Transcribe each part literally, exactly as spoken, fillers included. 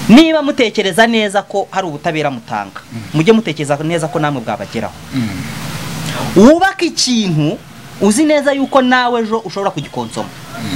niba mutekereza neza ko hari ubutabera mutanga mujye mutekereza neza ko namwe bwabageraho wubaka ikintu uzi neza yuko nawe ejo ushobora kugikonsoma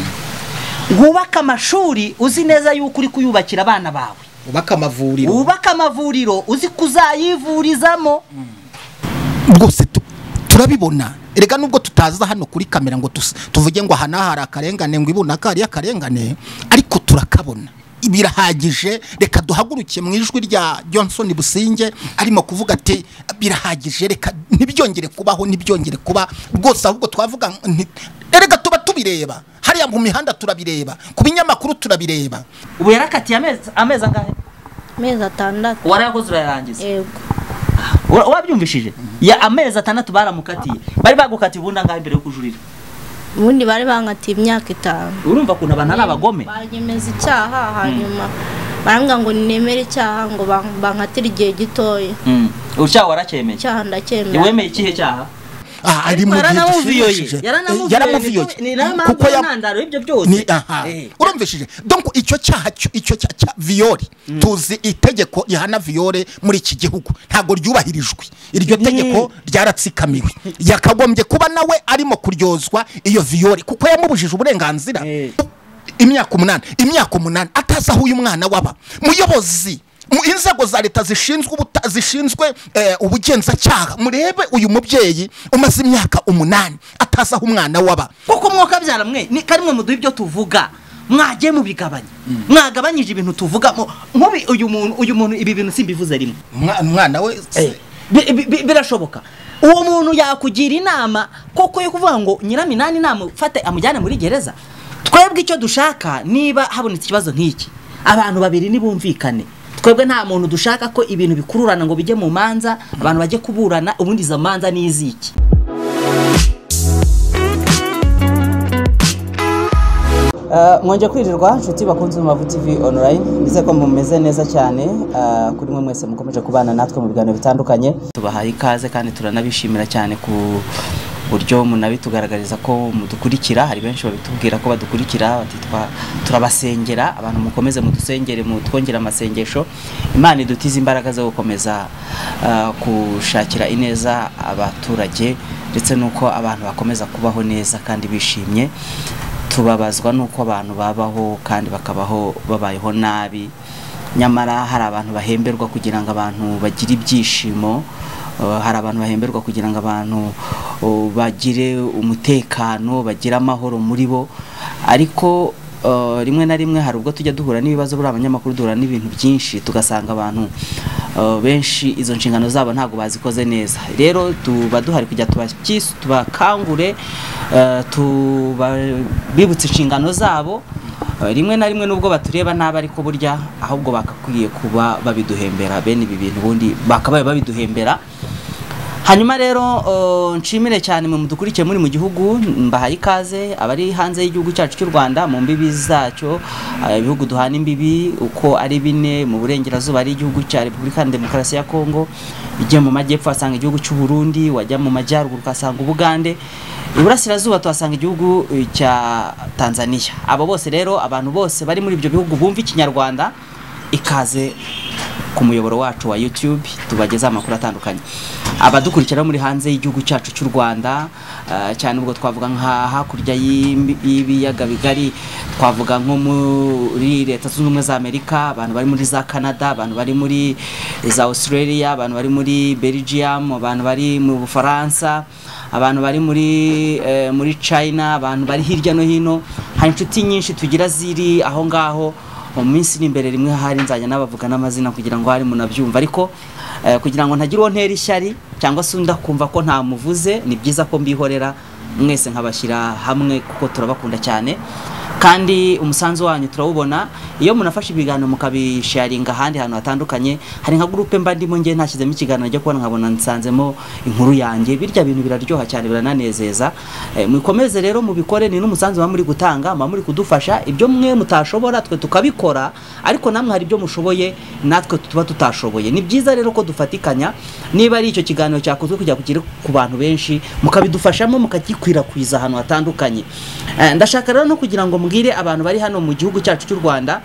wubaka amashuri uzi neza yuko uri kuyubakira abana bawe ubaka amavuriro ubaka amavuriro uzi kuzayivurizamo rwose turabibona erega nubwo tutaza hano kuri kamera ngo tuvuge ngo hana hari akarengane ngo ibuna kari akarengane ariko turakabona birahagije reka duhaguruke mu ijwi rya Johnson Businge arimo kuvuga ati birahagije reka ntibyongere kubaho ntibyongere kuba rwose ahubwo twavuga erega tuba tubireba hariya mu mihanda turabireba ku binyamakuru turabireba ubu yarakatiye ameza ameza ngahe ameza atandatu warakoze urarangiza yego wabyumvishije ya ameza atandatu baramukatiye bari bagukatiye ubunda ngahe imbere yo kujurira ubundi bari bankatiye imyaka itanu urumva kuna bana n'abagome banyemeza icyaha hanyuma barambwira ngo nemere icyaha ngo bankatire igihe gitoya ucyaha waracyemeye icyaha ndacyemeye wemeye ikihe cyaha ah ari mu yaramuviyoye yaramuviyoye ni kuko yantandaro ibyo byose urumvishije donc icyo cyaha icyo cya viole tuzi itegeko rihana viole muri iki gihugu ntago ryubahirijwe iryo tegeko ryaratsikamiwe yakagombye kuba nawe arimo kuryozwa iyo viole kuko yamubujije uburenganzira imyaka umunani imyaka umunani ataza aho uyu mwana waba muyobozi mu inzego za leta zishinzwe zishinzwe ubugenza cyaha murebe uyu mubyeyi umaze imyaka umunani ataza aho umwana waba kuko mwoka byara mwe ni karimwe mu ibyo tuvuga mwagiye mu bigabanya mwagabanyije ibintu tuvuga mubi uyu muntu uyu muntu ibi bintu simbivuze rimwe umwana we birashoboka uwo muntu yakugira inama koko yo kuvuga ngo Nyiraminani inama ufate amujyane muri gereza twebwe icyo dushaka niba habonetse ikibazo nk'iki abantu babiri nibumvikane twebwe nta muntu dushaka ko ibintu bikururana ngo bijye mu manza abantu bajye kuburana ubundi za manza n'iziki mwonje kwirirwa nshuti bakunze mu Mavu T V online bize ko mumeze neza cyane kuri mwe mwese mukomeje kubana natwe mu biganiro bitandukanye tubahaye ikaze kandi turanabishimira cyane ku buryo munabitugaragariza ko mudukurikira hari benshi babitubwira ko badukurikira batitwa turabasengera abantu mukomeze mudusengere mutwongera amasengesho Imana idutiza imbaraga zo gukomeza kushakira ineza abaturage ndetse nuko abantu bakomeza kubaho neza kandi bishimye tubabazwa nuko abantu babaho kandi bakabaho babayeho nabi nyamara hari abantu bahemberwa kugira ngo abantu bagire ibyishimo hari abantu bahemberwa kugira ngo abantu bagire umutekano bagira amahoro muri bo ariko rimwe na rimwe hari ubwo tujya duhura n'ibibazo buri abanyamakuru duhura n'ibintu byinshi tugasanga abantu benshi izo nshingano zabo ntago bazikoze neza rero tuba duhari kujya tubakisi tubakangure tubibutse inshingano zabo rimwe na rimwe nubwo batureba nabi ariko burya ahubwo bakakwiye kuba babiduhembera bene ibi bintu bundi bakabaye babiduhembera hanyuma rero nshimire cyane mu mudukurikiye muri mu gihugu mbahaye ikaze abari hanze y'igihugu cyacu cy'u Rwanda mu mbibi zacyo ibihugu duhana imbibi uko ari bine mu burengerazuba ari igihugu cya Repubulika Demokarasi ya Kongo igiye mu majyepfo asanga igihugu cy'u Burundi wajya mu majyaruguru kasanga Ubugande iburasirazuba tuhasanga igihugu cya Tanzania abo bose rero abantu bose bari muri ibyo bihugu bumva ikinyarwanda ikaze ku muyoboro wacu wa YouTube tubageza amakuru atandukanye abadukurikira muri hanze y'igihugu cyacu cy'u Rwanda cyane ubwo twavuga nka hakurya y'ibiyaga bigari twavuga nko muri Leta Zunze Ubumwe za Amerika abantu bari muri za Canada abantu bari muri za Australia abantu bari muri Belgium abantu bari mu Bufaransa abantu bari muri muri China abantu bari hirya no hino hari inshuti nyinshi tugira ziri aho ngaho mu minsi n'imbere rimwe hari nzanya nabavuga n'amazina kugira ngo hari munabyumva ariko kugira ngo ntagire ontera ishyari cyangwa se ndakumva ko nta muvuze ni byiza ko mbihorera mwese nkabashyira hamwe kuko turabakunda cyane kandi umusanzu wanyu turawubona iyo munafashe ibiganiro mukabisharinga handi hantu hatandukanye hari nka groupe mba ndimo ngiye ntashyizemo ikiganiro cyo kubona nkabona nsanzemo inkuru yanjye birya bintu biraryoha cyane birananezeza e, mukomeze rero mubikore ni n'umusanzu wa muri gutanga ma muri kudufasha ibyo mwe mutashobora twe tukabikora ariko namwe hari ibyo mushoboye natwe tuba tutashoboye ni byiza rero ko dufatikanya niba ari icyo kiganiro cyakozwe kujya kugira ku bantu benshi mukabidufashamo mukagikwirakwiza ahantu hatandukanye e, ndashaka rero no kugira ngo mbwire abantu bari hano mu gihugu cyacu cy'u Rwanda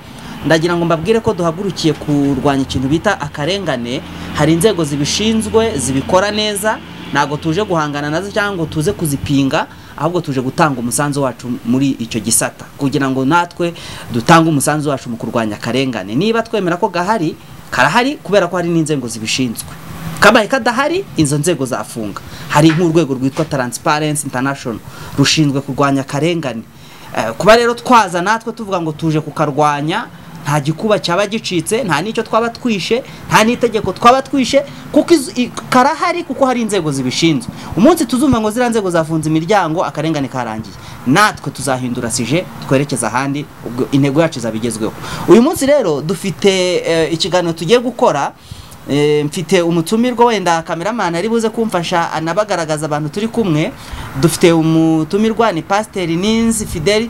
ndagira ngo mbabwire ko duhagurukiye kurwanya ikintu bita akarengane. Hari inzego zibishinzwe zibikora neza, ntago tuje guhangana nazo cyangwa tuze kuzipinga, ahubwo tuje gutanga umusanzu wacu muri icyo gisata kugira ngo natwe dutanga umusanzu wacu mu kurwanya akarengane. Niba twemera ko gahari karahari kubera ko hari n'inzego zibishinzwe, kabaye kadahari izo nzego zafunga. Hari nk'urwego rwitwa Transparency International rushinzwe kurwanya akarengane. Uh, kuba rero twaza natwe tuvuga ngo tuje kukarwanya, nta gikuba cyaba gicitse, nta nicyo twaba twishe, nta n'itegeko twaba twishe, kuko karahari kuko hari inzego zibishinzwe. Umunsi tuzumva ngo zira nzego zafunze imiryango akarengane karangiye, natwe tuzahindura sije twerekeza ahandi, ubwo intego yacu zabigezweho. Uyu munsi rero dufite uh, ikiganiro tugiye gukora. E, mfite umutumirwa wenda cameraman ari buze kumfasha anabagaragaza abantu turi kumwe. Dufite umutumirwa ni Pastor Ninzi Fidel.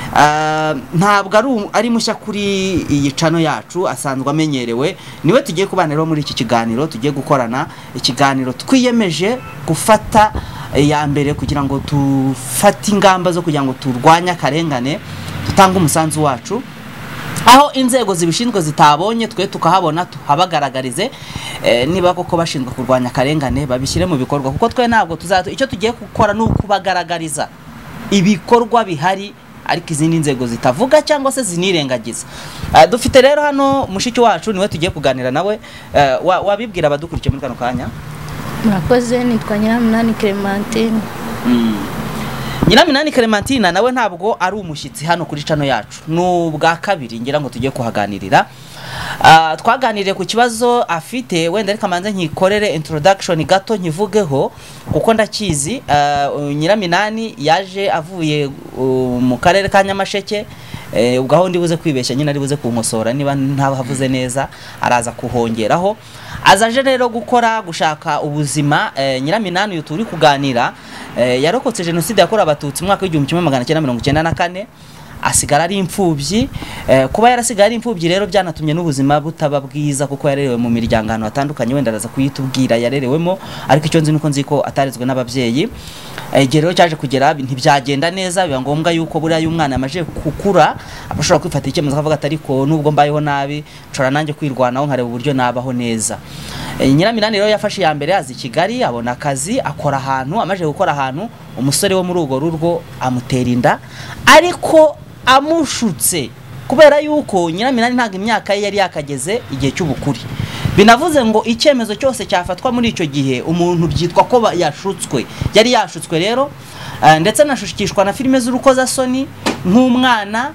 Uh, ntabwo ari ari mushya kuri iyi channel yacu, asanzwe amenyerewe. Niwe tugiye kubanira muri iki kiganiro, tugiye gukorana ikiganiro twiyemeje gufata ya mbere kugira ngo tufate ingamba zo kugira ngo turwanye akarengane, tutanga umusanzu wacu. Aho inzego zibishinzwe zitabonye twe tukahabona tuhabagaragarize, eh, niba koko bashinzwe kurwanya akarengane babishyire mu bikorwa, kuko twe ntabwo tuzato icyo tugiye gukora no kubagaragariza ibikorwa bihari ariko izindi nzego zitavuga cyangwa se zinirengagiza. Uh, dufite rero hano mushiki wacu niwe tugiye kuganira nawe. Uh, wabibwira abadukurikiye muri kano kanya? Murakoze, nitwa Nyiraminani Clementine. Mm. Nyiraminani Clementine nawe ntabwo ari umushyitsi hano kuri channel yacu, n'ubwa kabiri ngira ngo tujye kuhaganirira. Uh, twaganiriye ku kibazo afite, wenda reka manze nkikorere introduction gato nkivugeho kuko ndakizi. Uh, Nyiraminani yaje avuye uh, mu karere ka Nyamasheke. Eh, ubwo aho ndi buze kwibeshya nyine ari buze kunkosora niba ntaba havuze neza, araza kuhongeraho. Azaje rero gukora gushaka ubuzima. eh, Nyiraminani uyu turi kuganira eh, yarokotse jenoside yakorewe abatutsi mu mwaka w'igihumbi kimwe magana cyenda mirongo icyenda na kane, asigara ari imfubyi. Eh, kuba yarasigara ari imfubyi rero byanatumye n'ubuzima butaba bwiza kuko yarerewe mu miryango ahantu hatandukanye, wenda araza kuyitubwira yarerewemo, ariko icyo nzi nuko nzi ko atarezwe n'ababyeyi. Eh, rero cyaje kugera ntibyagenda neza, biba ngombwa yuko buriya y'umwana amaje gukura abashobora kwifata icyemezo akavuga ati ariko nubwo mbayeho nabi nshobora nanjye kwirwanaho nkareba uburyo nabaho neza. E, Nyiraminani rero yafashe ya mbere azi Kigali, abona akazi akora ahantu. Amaje gukora ahantu umusore wo muri urwo rugo amutera inda, ariko amushutse kubera yuko Nyiraminani ntago imyaka ye yari yakageze igihe cy'ubukuri. Binavuze ngo icyemezo cyose cyafatwa muri icyo gihe umuntu byitwa ko yashutswe, yari yashutswe rero. Uh, ndetse nashushikishwa na filime z'urukoza soni nk'umwana.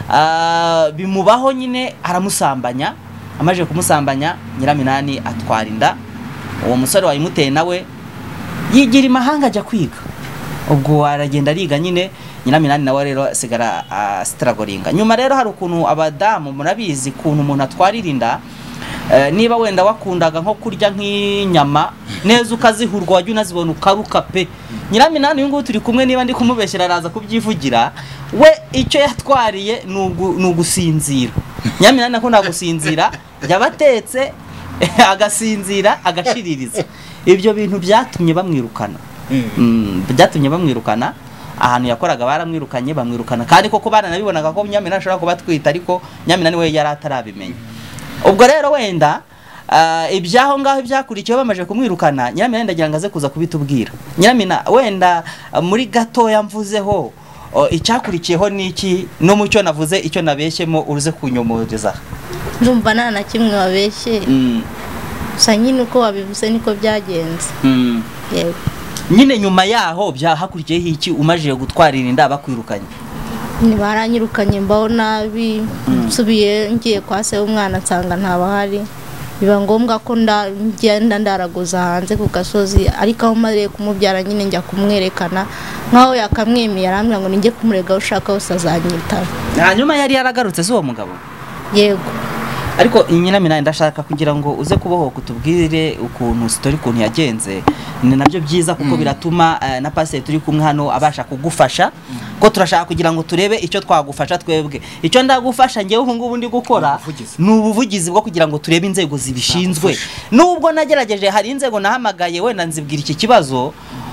Uh, bimubaho nyine aramusambanya. Amaje kumusambanya Nyiraminani atwara inda. Uwo musore wayimuteye nawe yigira imahanga ajya kwiga, ubwo aragenda ariga nyine. Nyiraminani nawe rero sigara uh, struggling. Nyuma rero hari ukuntu abadamu murabizi kuntu umuntu atwarira inda. Uh, niba wenda wakundaga nko kurya nk'inyama neza ukazihurwa wajya unazibona ukaruka pe. Nyiraminani uyu nguyu turi kumwe, niba ndi kumubeshyira araza kubyivugira, we icyo yatwariye nugusinzira. Nyiraminani akunda gusinzira, yabatetse agasinzira agashiririza. Ibyo bintu byatumye bamwirukana. Mm, byatumye bamwirukana. Ahantu yakoraga baramwirukanye bamwirukana, kandi koko bana nabibonaga ko Nyiraminani ashobora kuba twita, ariko Nyiraminani we yari atarabimenya. Ubwo rero wenda uh, ibyaho ngaho byakurikiye bamaje kumwirukana, Nyiraminani ndagira ngo aze kuza kubitubwira. Nyiramina wenda uh, muri gato yamvuzeho uh, icyakurikiyeho niki no mucyo navuze icyo nabeshyemo uruze kunyomoreza. Ndumva nta na kimwe wabeshye. Mm. Gusa nyine uko wabivuze niko byagenze. Mm. Yego. Nyine nyuma yaho byahakurikiyeho iki umaje gutwarira inda bakwirukanye? Ni baranyirukanye mbaho nabi. Nsubiye ngiye kwa se umwana nsanga ntabahari, biba ngombwa ko ndagenda ndaraguza hanze ku gasozi, ariko aho maze kumubyara nyine njya kumwerekana nkaho yakamwemiye, arambwira ngo ninjye kumurega ushaka hose azanyitaba. Hanyuma yari yaragarutse zo mugabo? Yego. Ariko Nyiraminani ndashaka kugira ngo uze kubaho kutubwire ukuntu story kuntu yagenze, ni nabyo byiza kuko mm. biratuma uh, na pastor turi kumwe hano abasha kugufasha. Mm. Ko turashaka kugira ngo turebe icyo twagufasha twebwe. Icyo ndagufasha ngewe ubu ngubu ndi gukora ni ubuvugizi bwo kugira ngo turebe inzego zibishinzwe. Nubwo nagerageje hari inzego nahamagaye wenda nzibwira iki kibazo,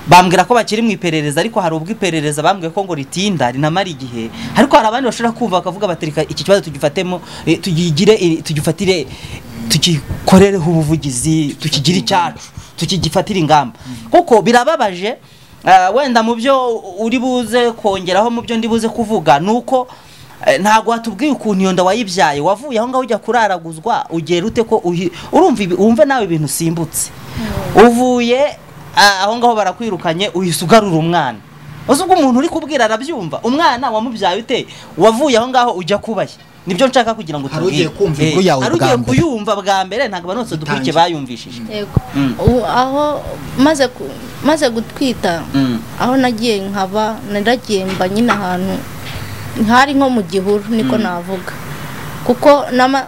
bambwira ko bakiri mu iperereza ariko hari ubwo iperereza bambwiye ko ngo ritinda rinamara igihe ariko hari abandi bashobora kumva bakavuga baterika iki kibazo tugifatemo eh, tugigire eh, tugifatire tukikorereho ubuvugizi tukigire icyacu tukigifatira ingamba kuko birababaje. Uh, wenda mu byo uri buze kongeraho mu byo ndi buze kuvuga nuko uh, ntago watubwiye ukuntu iyo nda wayibyaye wavuye aho ngaho ujya kuraraguzwa ugera ute ko urumva umve nawe ibintu simbutse mm. uvuye uh, aho ngaho barakwirukanye uhise ugarura umwana uzi ubwo umuntu uri kubwira arabyumva umwana wamubyaye ute wavuye aho ngaho ujya kubaye nibyo nshaka kugira ngo tubwire arugiye kuyumva bwa mbere ntago banotse dukurike bayumvishije yego mm. aho maze ku maze gutwita mm. aho nagiye nkaba naragiye mba nyina ahantu hari nko mu gihuru niko mm. navuga kuko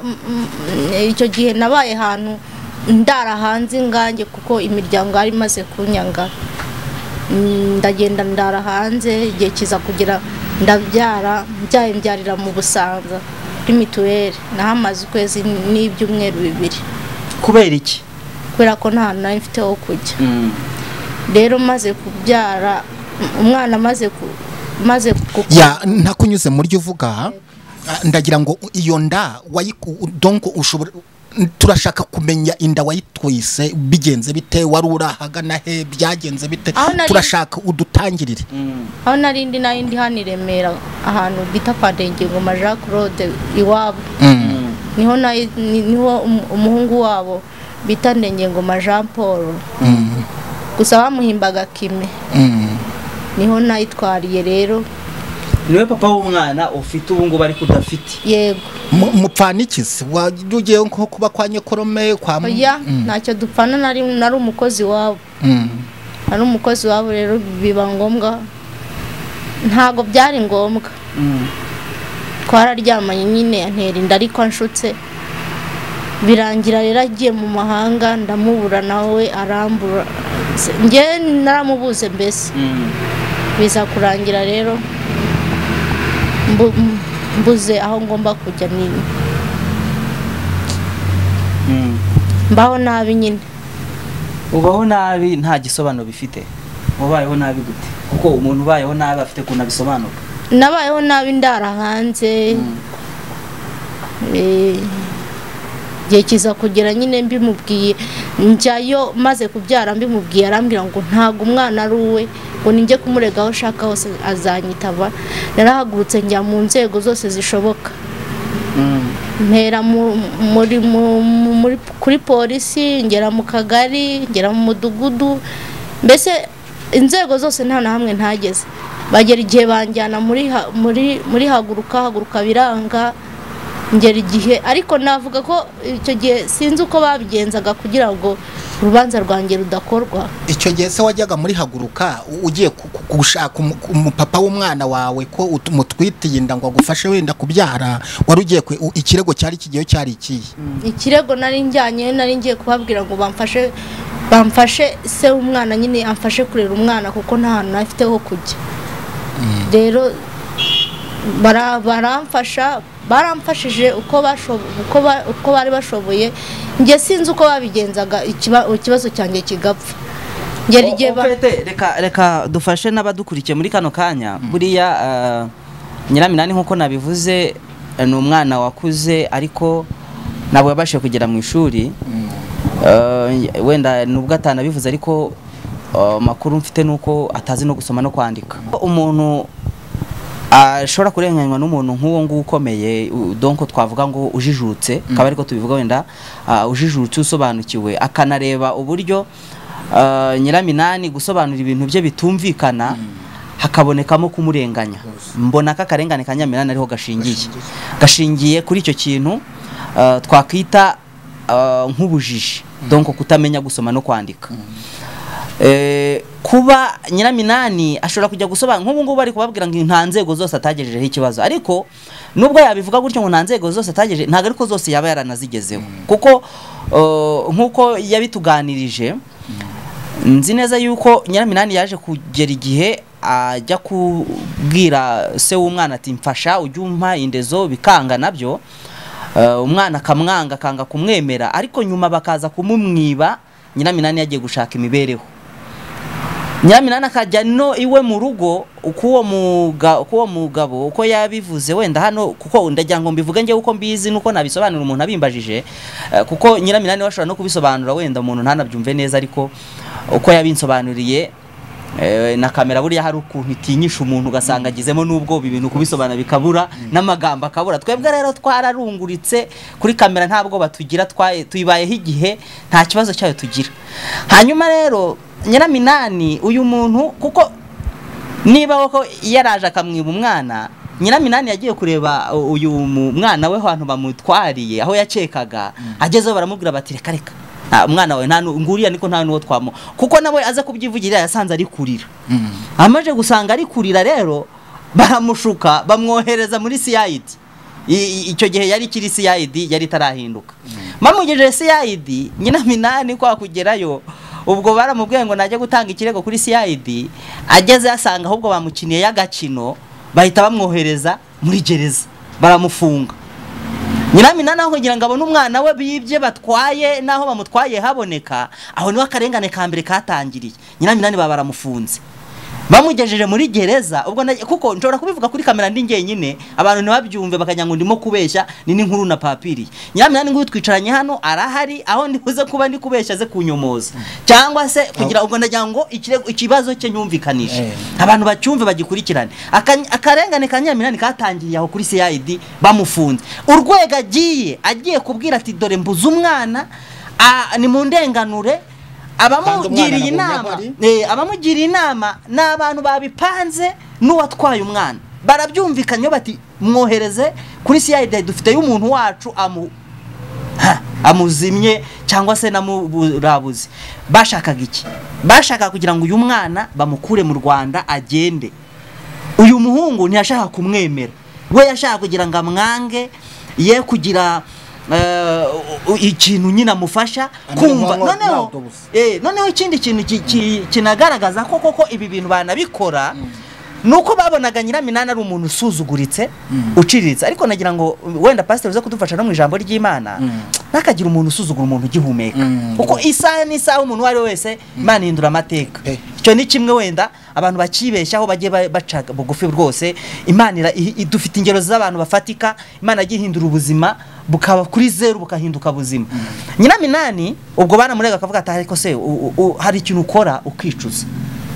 icyo gihe nabaye ahantu ndara hanze ngange kuko imiryango ari maze kunyanga ndagenda ndara hanze igihe kiza kugira ndabyara byaye mbyarira mu Busanza kuri mituweli nahamaze ukwezi n'ibyumweru bibiri. Kubera iki? Kubera ko nta nari mfite aho kujya rero maze kubyara umwana maze ku maze ya ntakunyuze muri ryo uvuga ndagira ngo iyo nda donc ushobora turashaka kumenya inda wayitwise bigenze bite wari urahagana he byagenze bite turashaka udutangirire. Aho narindi narindi hano Remera ahantu bita Padenge ngo Jean Claude iwabo niho niho umuhungu wabo bita Ndenge ngo Jean Paul gusa bamuhimbaga Kime niho nayitwariye rero niwe papa w'umwana ufite ubu ngo bari kudafite. Yego mupfanikize wagiye nko kuba kwa nyekorome kwa oya ntacyo dupfana nari nari umukozi wabo nari umukozi wabo rero biba ngombwa ntago byari ngombwa twararyamanye nyine yantera inda ariko anshutse birangira rero agiye mu mahanga ndamubura nawe arambura nge naramubuze mbese biza kurangira rero mbuze aho ngomba kujya nini mbaho nabi nyine. Ubaho nabi nta gisobanuro bifite ubayeho nabi gute kuko umuntu ubayeho nabi afite kuna bisobanuro. Nabayeho nabi ndara hanze eh gihe kiza kugira nyine mbimubwiye njyayo maze kubyara mbimubwiye arambwira ngo ntago umwana ari uwe ngo ninjye kumurega aho shaka hose azanyitaba. Narahagurutse njya mu nzego zose zishoboka mpera muri muri kuri polisi ngera mu kagari ngera mu mudugudu mbese inzego zose nta na hamwe ntageze bagera igihe banjyana muri muri muri haguruka haguruka biranga ngera igihe ariko navuga ko icyo gihe sinzi uko babigenzaga kugira ngo urubanza rwanjye rudakorwa. Icyo gihe se wajyaga muri haguruka ugiye gushaka umupapa w'umwana wawe ko umutwitiye inda ngo agufashe wenda kubyara wari ugiye ikirego cyari kigiye cyari ikiye? Ikirego nari njyanye nari ngiye kubabwira ngo bamfashe bamfashe se umwana nyine amfashe kurera umwana kuko nta hantu afite ho kujya. Rero baramfasha baramfashije uko bashoboye uko bari bashoboye nge sinzi uko babigenzaga ikibazo cyanjye kigapfa. Ngeri gihe reka reka dufashe n'abadukurikiye muri kano kanya buriya Nyiraminani nkuko nabivuze ni umwana wakuze ariko nabo yabashe kugera mu ishuri wenda nubwo atanabivuze ariko makuru mfite nuko atazi no gusoma no kwandika. Umuntu ashobora kurenganywa n'umuntu nk'uwo nguwo ukomeye donc twavuga ngo ujijutse kaba ariko tubivuga wenda ujijutse usobanukiwe akanareba uburyo Nyiraminani gusobanura ibintu bye bitumvikana hakabonekamo kumurenganya. Mbona ka karengane ka Nyiraminani ariho gashingiye gashingiye kuri icyo kintu twakwita nk'ubujiji donc kutamenya gusoma no kwandika. Eh kuba Nyiraminani ashobora kujya gusobanura nk'ubu ngubu bari kubabwira ngo nta nzego zose atagejejeho ikibazo ariko nubwo yabivuga gutyo ngo nta nzego zose atagejeje ntago ariko zose yaba yaranazigezeho kuko nkuko yabituganirije nzi neza yuko Nyiraminani yaje kugera igihe ajya kubwira se w'umwana ati mfasha ujye umpa indezo bikanga nabyo umwana kamwanga kanga kumwemera ariko nyuma bakaza kumumwiba Nyiraminani yagiye gushaka imibereho Nyiraminani akajya no iwe mu rugo uko muga uko mugabo uko yabivuze wenda hano kuko ndagira ngo mbivuge nge uko mbizi nuko nabisobanura umuntu abimbajije kuko Nyiraminani washobora no kubisobanura wenda umuntu ntanabyumve neza ariko uko yabinsobanuriye na kamera buriya hari ukuntu itinyisha umuntu ugasanga agizemo nubwo ibintu kubisobanura bikabura n'amagambo akabura twebwe rero twararunguritse kuri kamera ntabwo batugira tuyibayeho igihe nta kibazo cyayo tugira hanyuma rero Nyiraminani uyu muntu kuko niba wako yaraje akamwiba umwana Nyiraminani yagiye kureba uyu mwana we hantu bamutwariye aho yakekaga agezeho baramubwira bati reka reka umwana we nta nguriya niko nta nuwo twamo kuko nawe aza kubyivugira yasanze ari kurira amaje gusanga ari kurira rero baramushuka bamwohereza muri C I D icyo gihe yari kiri C I D yari tarahinduka mamugeje C I D Nyiraminani kwa kugerayo ubwo baramubwiye ngo najya gutanga ikirego kuri C I D ageze asanga ahubwo bamukiniye y'agakino bahita bamwohereza muri gereza baramufunga Nyiraminani aho kugira ngo abone umwana we bibye batwaye naho bamutwaye haboneka aho niwe akarengane ka mbere katangiriye Nyiraminani babaramufunze bamugejeje muri gereza ubwo kuko nshobora kubivuga kuri kamera ndi ngenyine abantu ntibabyumve bakanya ngo ndimo kubeshya ni n'inkuru na papiri Nyiraminani ngo twicaranye hano arahari aho ndibuze kuba ndi kubeshya ze kunyomoza cyangwa se kugira ubwo ndagira ngo ikirego ikibazo cye nyumvikanisha abantu bacyumve bagikurikirane akarengane ka Nyiraminani katangiye aho kuri C I D bamufunze urwego agiye agiye kubwira ati dore mbuze umwana ni mu ndenganure abamugiriye inama eh abamugiriye inama n'abantu babipanze n'uwatwaye umwana barabyumvikanye bati mwohereze kuri C I D dufite y'umuntu wacu amu amuzimye cyangwa se namurabuze bashakaga iki bashaka kugira ngo uyu mwana bamukure mu Rwanda agende uyu muhungu ntiyashaka kumwemera we yashaka kugira ngo amwange ye kugira ikintu nyina mufasha kumva noneho eh noneho ikindi kintu kinagaragaza ko koko ibi bintu banabikora nuko babonaga Nyiraminani ari umuntu usuzuguritse uciriritse ariko nagira ngo wenda pastor uze kudufasha no mu ijambo ry'Imana nakagira umuntu usuzugura umuntu ugihumeka kuko isaha ni isaha umuntu wari wese Imana ihindura amateka icyo ni kimwe wenda abantu bakibeshyaho bagiye bacaga bugufi rwose Imana idufite ingero z'abantu bafatika Imana agihindura ubuzima bukaba kuri zero bukahinduka buzima Nyiraminani ubwo bana murega akavuga ati ariko se hari ikintu ukora ukicuza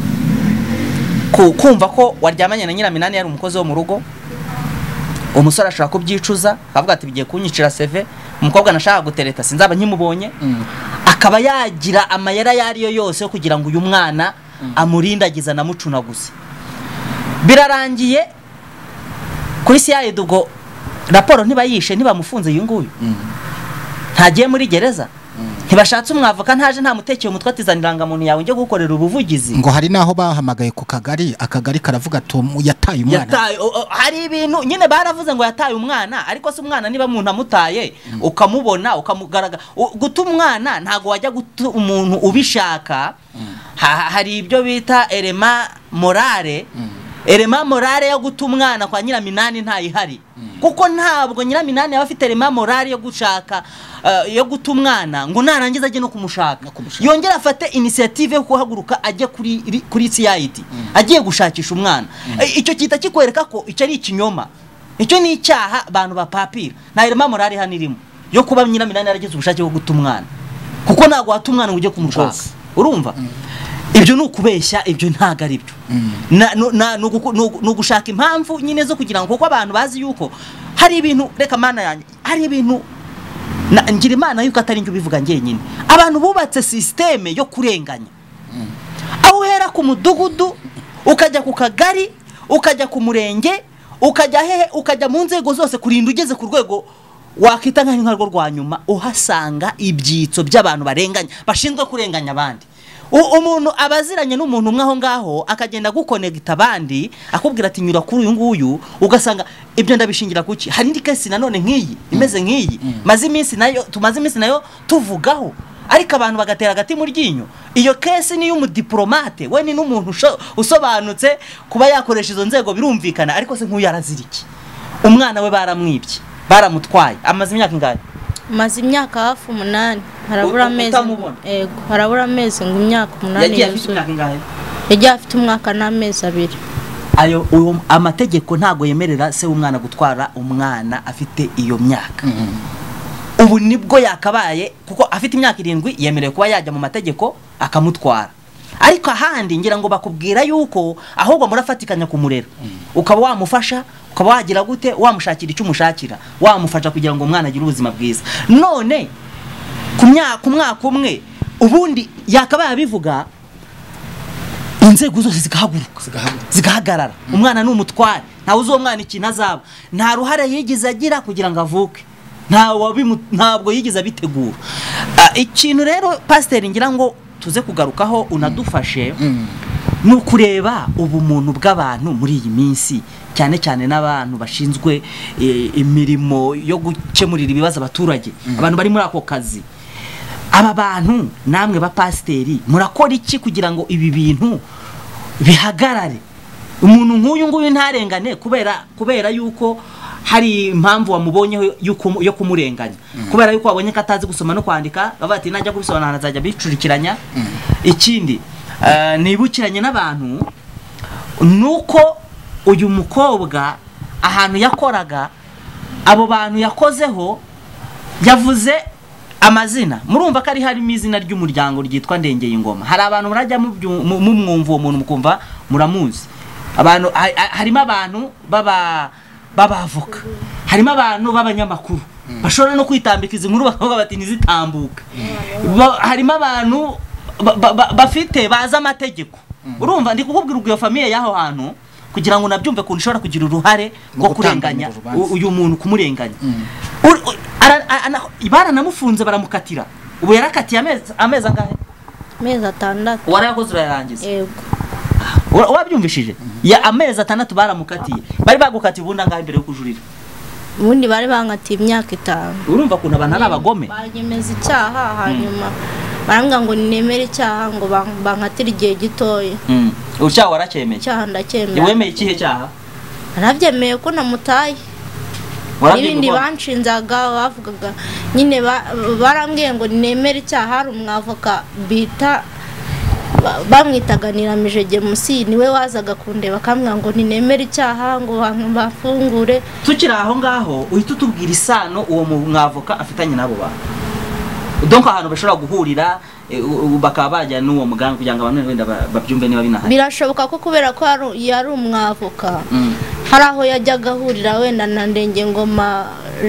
kumva ko waryamanye na Nyiraminani yari umukozi wo mu rugo umusore ashaka kubyicuza akavuga ati bigiye kunyicira C V umukobwa nashaka gutereta sinzaba nkimubonye akaba yagira amayera yari yo yose kugira ngo uyu mwana amurindagiza na mucuna gusa birarangiye kuri C I D ubwo raporo ntibayishe ntibamufunze uyu nguyu ntagiye muri gereza ntibashatse umwavoka ntaje nta mutekeye umutwe atizaniranga muntu yawe nje gukorera ubuvugizi ngo hari naho bahamagaye ku kagari akagari karavuga ati yataye umwana yataye hari ibintu nyine baravuze ngo yataye umwana ariko se umwana niba muntu amutaye ukamubona ukamugaraga guta umwana ntago wajya guta umuntu ubishaka hari ibyo bita elema morale elema morale yo guta umwana kwa Nyiraminani ntayihari kuko ntabwo Nyiraminani yaba afite elema morale yo gushaka yo guta umwana ngo narangiza aje no kumushaka yongera afate initiative yo kuhaguruka ajye kuri kuri C I D agiye gushakisha umwana icyo kita kikwereka ko icyo ari ikinyoma icyo ni icyaha abantu bapapira nta elema morale hanirimo yo kuba Nyiraminani yaragize ubushake bwo guta umwana kuko ntago wata umwana ngo ujye kumushaka urumva ibyo nukubeshya ibyo ntaga ari byo no gushaka impamvu nyine zo kugira ngo kuko abantu bazi yuko hari ibintu reka mana yanjye hari ibintu ngira Imana yuko atari njye ubivuga ngenyine abantu bubatse systeme yo kurenganya aho hera ku mudugudu ukajya ku kagari ukajya ku murenge ukajya hehe ukajya mu nzego zose kurinda ugeze ku rwego wakita nka rwa nyuma uhasanga ibyitso by'abantu barenganya bashinzwe kurenganya abandi umuntu abaziranye n'umuntu umwe aho ngaho akagenda gukonegita abandi akubwira ati nyura kuri uyu nguyu ugasanga ibyo ndabishingira kuki hari indi case nanone nk'iyi imeze nk'iyi maze iminsi nayo tumaze iminsi nayo tuvugaho ariko abantu bagatera agati mu ryinyo iyo case ni y'umudiplomate we ni n'umuntu usobanutse kuba yakoresha izo nzego birumvikana ariko se nk'uyu yaraziriki umwana we baramwibye baramutwaye amaze imyaka ingahe maze imyaka hafi umunani harabura amezi yego harabura amezi ngo imyaka umunani yagiye afite imyaka ingahe yagiye afite umwaka n'amezi abiri. Ayo uwo amategeko ntago yemerera se umwana gutwara umwana afite iyo myaka. Ubu nibwo yakabaye kuko afite imyaka irindwi yemerewe kuba yajya mu mategeko akamutwara. Ariko ahandi ngira ngo bakubwira yuko ahubwo murafatikanya kumurera. Ukaba wamufasha, ukaba wagira gute, wamushakira icyo umushakira, wamufasha kugira ngo umwana agire ubuzima bwiza. None ku myaka umwaka umwe ubundi yakabaye abivuga inzego zose zikahaguruka zigahagarara. Umwana ni umutware, nta uzo umwana ikintu azaba, nta ruhare yigize agira kugira ngo avuke, nta ntabwo yigize abitegura. Ikintu rero pasiteri ngira ngo tuze kugarukaho unadufashe ni ukureba ubumuntu bw'abantu muri iyi minsi, cyane cyane n'abantu bashinzwe imirimo yo gukemurira ibibazo abaturage, abantu bari muri ako kazi. Aba bantu namwe ba pasiteri murakora iki kugira ngo ibi bintu bihagarare? Umuntu nk'uyu nguyu ntarengane kubera kubera yuko hari impamvu wamubonye yo kumurenganya, kubera yuko wabonye ko atazi gusoma no kwandika, baba ati najya kubisobanura azajya bicurikiranya. Ikindi nibukiranye n'abantu nuko uyu mukobwa ahantu yakoraga, abo bantu yakozeho yavuze amazina. Murumva ko ari harimo izina ry'umuryango ryitwa Ndengeye Ingoma. Hari abantu murajya mu mwumva uwo muntu mukumva muramuzi. Abantu harimo abantu baba babavoka, harimo abantu b'abanyamakuru bashobora no kwitambika izi nkuru bakavuga bati nizitambuka. Harimo abantu bafite baza amategeko. Urumva ndi kukubwira ubwo famille yaho hantu kugira ngo nabyumve ko nshobora kugira uruhare rwo kurenganya uyu muntu, kumurenganya. Ibara namufunze baramukatira. Ubu yarakatiye amezi amezi angahe? Amezi atandatu. Warayakoze urayarangiza? Yego. Wabyumvishije? Ya amezi atandatu baramukatiye. Bari bagukatiye ubundi angahe mbere yo kujurira? Ubundi bari bankatiye imyaka itanu. Urumva kuntu abantu ari abagome? Banyemeza icyaha hanyuma barambwira ngo nemere icyaha ngo bankatire igihe gitoya. Mm. Ucyaha waracyemeye? Icyaha ndacyemeye. Wemeye ikihe cyaha? Narabyemeye ko namutaye. Ibindi banshinzaga bavugaga nyine barambwiye ngo nemere icyaha. Hari umwavoka bita bamwitaga Nyiraminani musi, niwe wazaga kundeba akamwira ngo ninemere icyaha ngo bafungure. Tukiri aho ngaho uhita utubwira isano uwo mwavoka afitanye nabo bantu. Donc ahantu bashobora guhurira bakaba bajya n'uwo muganga kugira ngo abantu wenda babyumve niba binahari. Birashoboka ko kubera ko yari umwavoka hari aho yajyaga ahurira wenda na Ndengeye Ingoma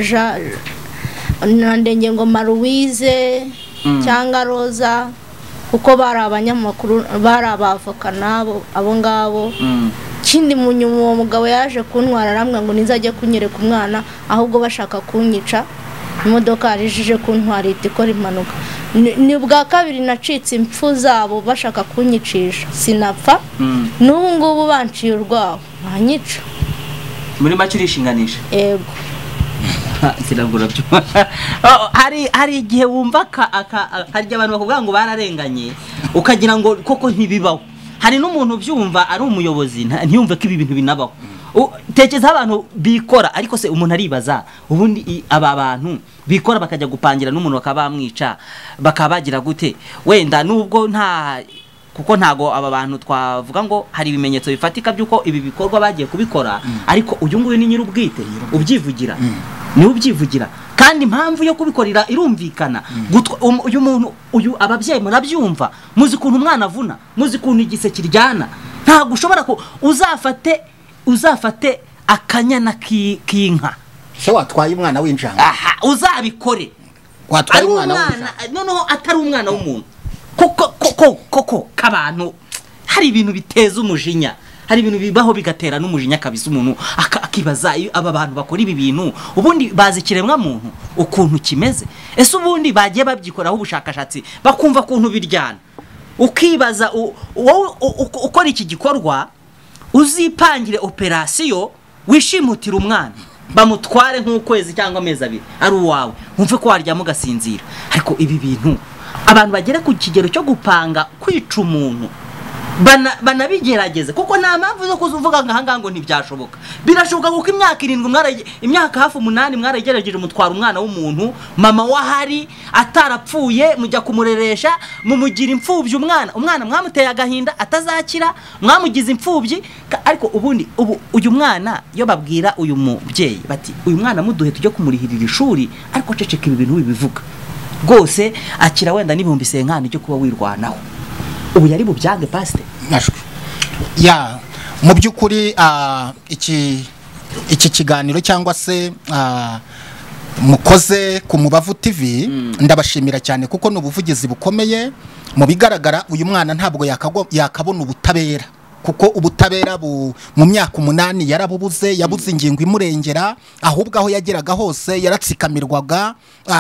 na Ndengeye Ingoma Louise cyangwa Roza, kuko bari abanyamakuru bari abavoka nabo abo ngabo. Kindi munyuma uwo mugabo yaje kuntwara aramwe ngo nizajye kunyereka umwana, ahubwo bashaka kunyica. Imodoka arijije kuntwara itikora impanuka. Ni bwa kabiri nacitse impfu zabo bashaka kunyicisha, sinapfa. N'ubu ngubu banciye urwaho banyica. Muri make urishinganisha? Yego. Kiragura byo. Hari hari igihe wumva hari abantu bakubwira ngo bararenganye ukagira ngo koko ntibibaho. Hari n'umuntu byumva ari umuyobozi ntiyumve ko ibi bintu binabaho. Tekeza abantu bikora, ariko se umuntu aribaza ubundi aba bantu bikora bakajya gupangira n'umuntu bakabamwica bakabagira gute? Wenda nubwo nta kuko ntago aba bantu twavuga ngo hari ibimenyetso bifatika byuko ibi bikorwa bagiye kubikora, ariko uyu nguyu ni nyirubwite ubyivugira. Ni ubyivugira kandi impamvu yo kubikorera irumvikana. Uyu muntu uyu ababyeyi murabyumva, muzi kuntu umwana avuna, muzi kuntu igise kiryana. Ntago ushobora ko uzafate uzafate akanyana k'inka se watwaye umwana w'injanga. Aha uzabikore watwaye umwana w'injanga noneho atari umwana w'umuntu. Koko koko koko kabantu hari ibintu biteza umujinya, hari ibintu bibaho bigatera n'umujinya kabisa. Umuntu akibaza aba bantu bakora ibi bintu ubundi bazi kiremwa muntu ukuntu kimeze. Ese ubundi bagiye babyikoraho ubushakashatsi bakumva kuntu biryana, ukibaza wowe ukora iki gikorwa uzipangire operasiyo wishimutira umwana bamutware nk'ukwezi cyangwa amezi abiri ari uwawe, wumve ko waryamo ugasinzira. Ariko ibi bintu abantu bagera ku kigero cyo gupanga kwica umuntu bana banabigerageze kuko nta mpamvu zo kuzuvuga ngo ahanga ngo ntibyashoboka. Birashoboka kuko imyaka irindwi mwaraye imyaka hafi umunani mwaragerageje mutwara umwana w'umuntu, mama wahari atarapfuye mujya kumureresha mumugira imfubyi umwana umwana mwamuteye agahinda atazakira mwamugize imfubyi. Ariko ubundi ubu uyu mwana yo babwira uyu mubyeyi bati uyu mwana muduhe tujye kumurihirira ishuri ariko ceceka ibi bintu bibivuga rwose akira wenda n'ibihumbi senkani cyo kuba wirwanaho. Ubu yari bubyange pastor nashwe ya mu byukuri iki iki kiganiro cyangwa se mukoze ku Mubavu T V ndabashimira cyane kuko n'ubuvugizi bukomeye. Mu bigaragara uyu mwana ntabwo yakabona ubutabera kuko ubutabera mu myaka umunani yarabubuze, yabuze ingingo imurengera, ahubwo aho yageraga hose yaratsikamirwaga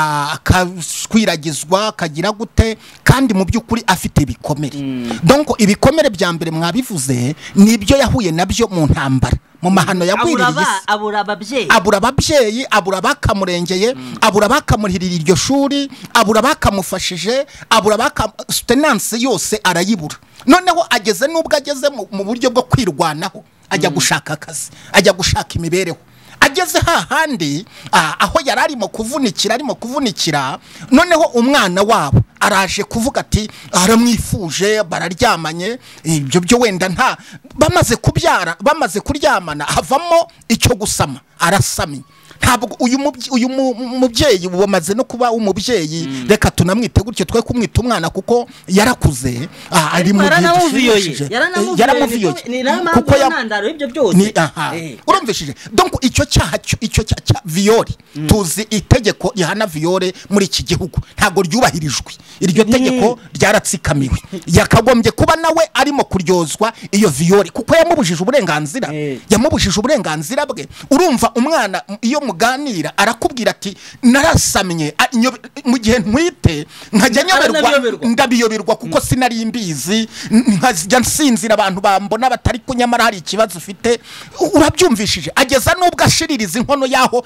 akaswiragizwa akagira gute, kandi mu by'ukuri afite ibikomere. Donc ibikomere bya mbere mwabivuze nibyo yahuye nabyo mu ntambara, mu mahano yagwiririye abura ababyeyi abura ababyeyi abura bakamurengeye, abura bakamurihirira iryo shuri, abura bakamufashije, abura baka sustenance yose arayibura. Noneho ageze nubwo ageze mu buryo bwo kwirwanaho, ajya gushaka akazi, ajya gushaka imibereho. Ageze hahandi aho yararimo kuvunikira arimo kuvunikira noneho umwana wabo araje kuvuga ati aramwifuje, bararyamanye, ibyo byo wenda nta bamaze kubyara bamaze kuryamana havamo icyo gusama, arasamye. Ntabwo uyu uyu mubyeyi bamaze no kuba umubyeyi, reka tunamwite gutyo twe kumwita umwana kuko yarakuze, ari mu gihe yaramuviyoye kuko yanandaro ibyo byose urumvishije. Donc icyo cyaha icyo cya viole tuzi itegeko rihana viole muri iki gihugu ntago ryubahirijwe, iryo tegeko ryaratsikamiwe. Yakagombye kuba nawe arimo kuryozwa iyo viole kuko yamubujije uburenganzira, yamubujije uburenganzira bwe. Urumva umwana iyo muganira arakubwira ati narasamye mu gihe ntwite nkajya nyoberwa ndabiyoberwa kuko sinari imbizi, nkajya nsinzira abantu bambona batari kunyamara hari ikibazo ufite. Urabyumvishije, ageza nubwo ashiririza inkono yaho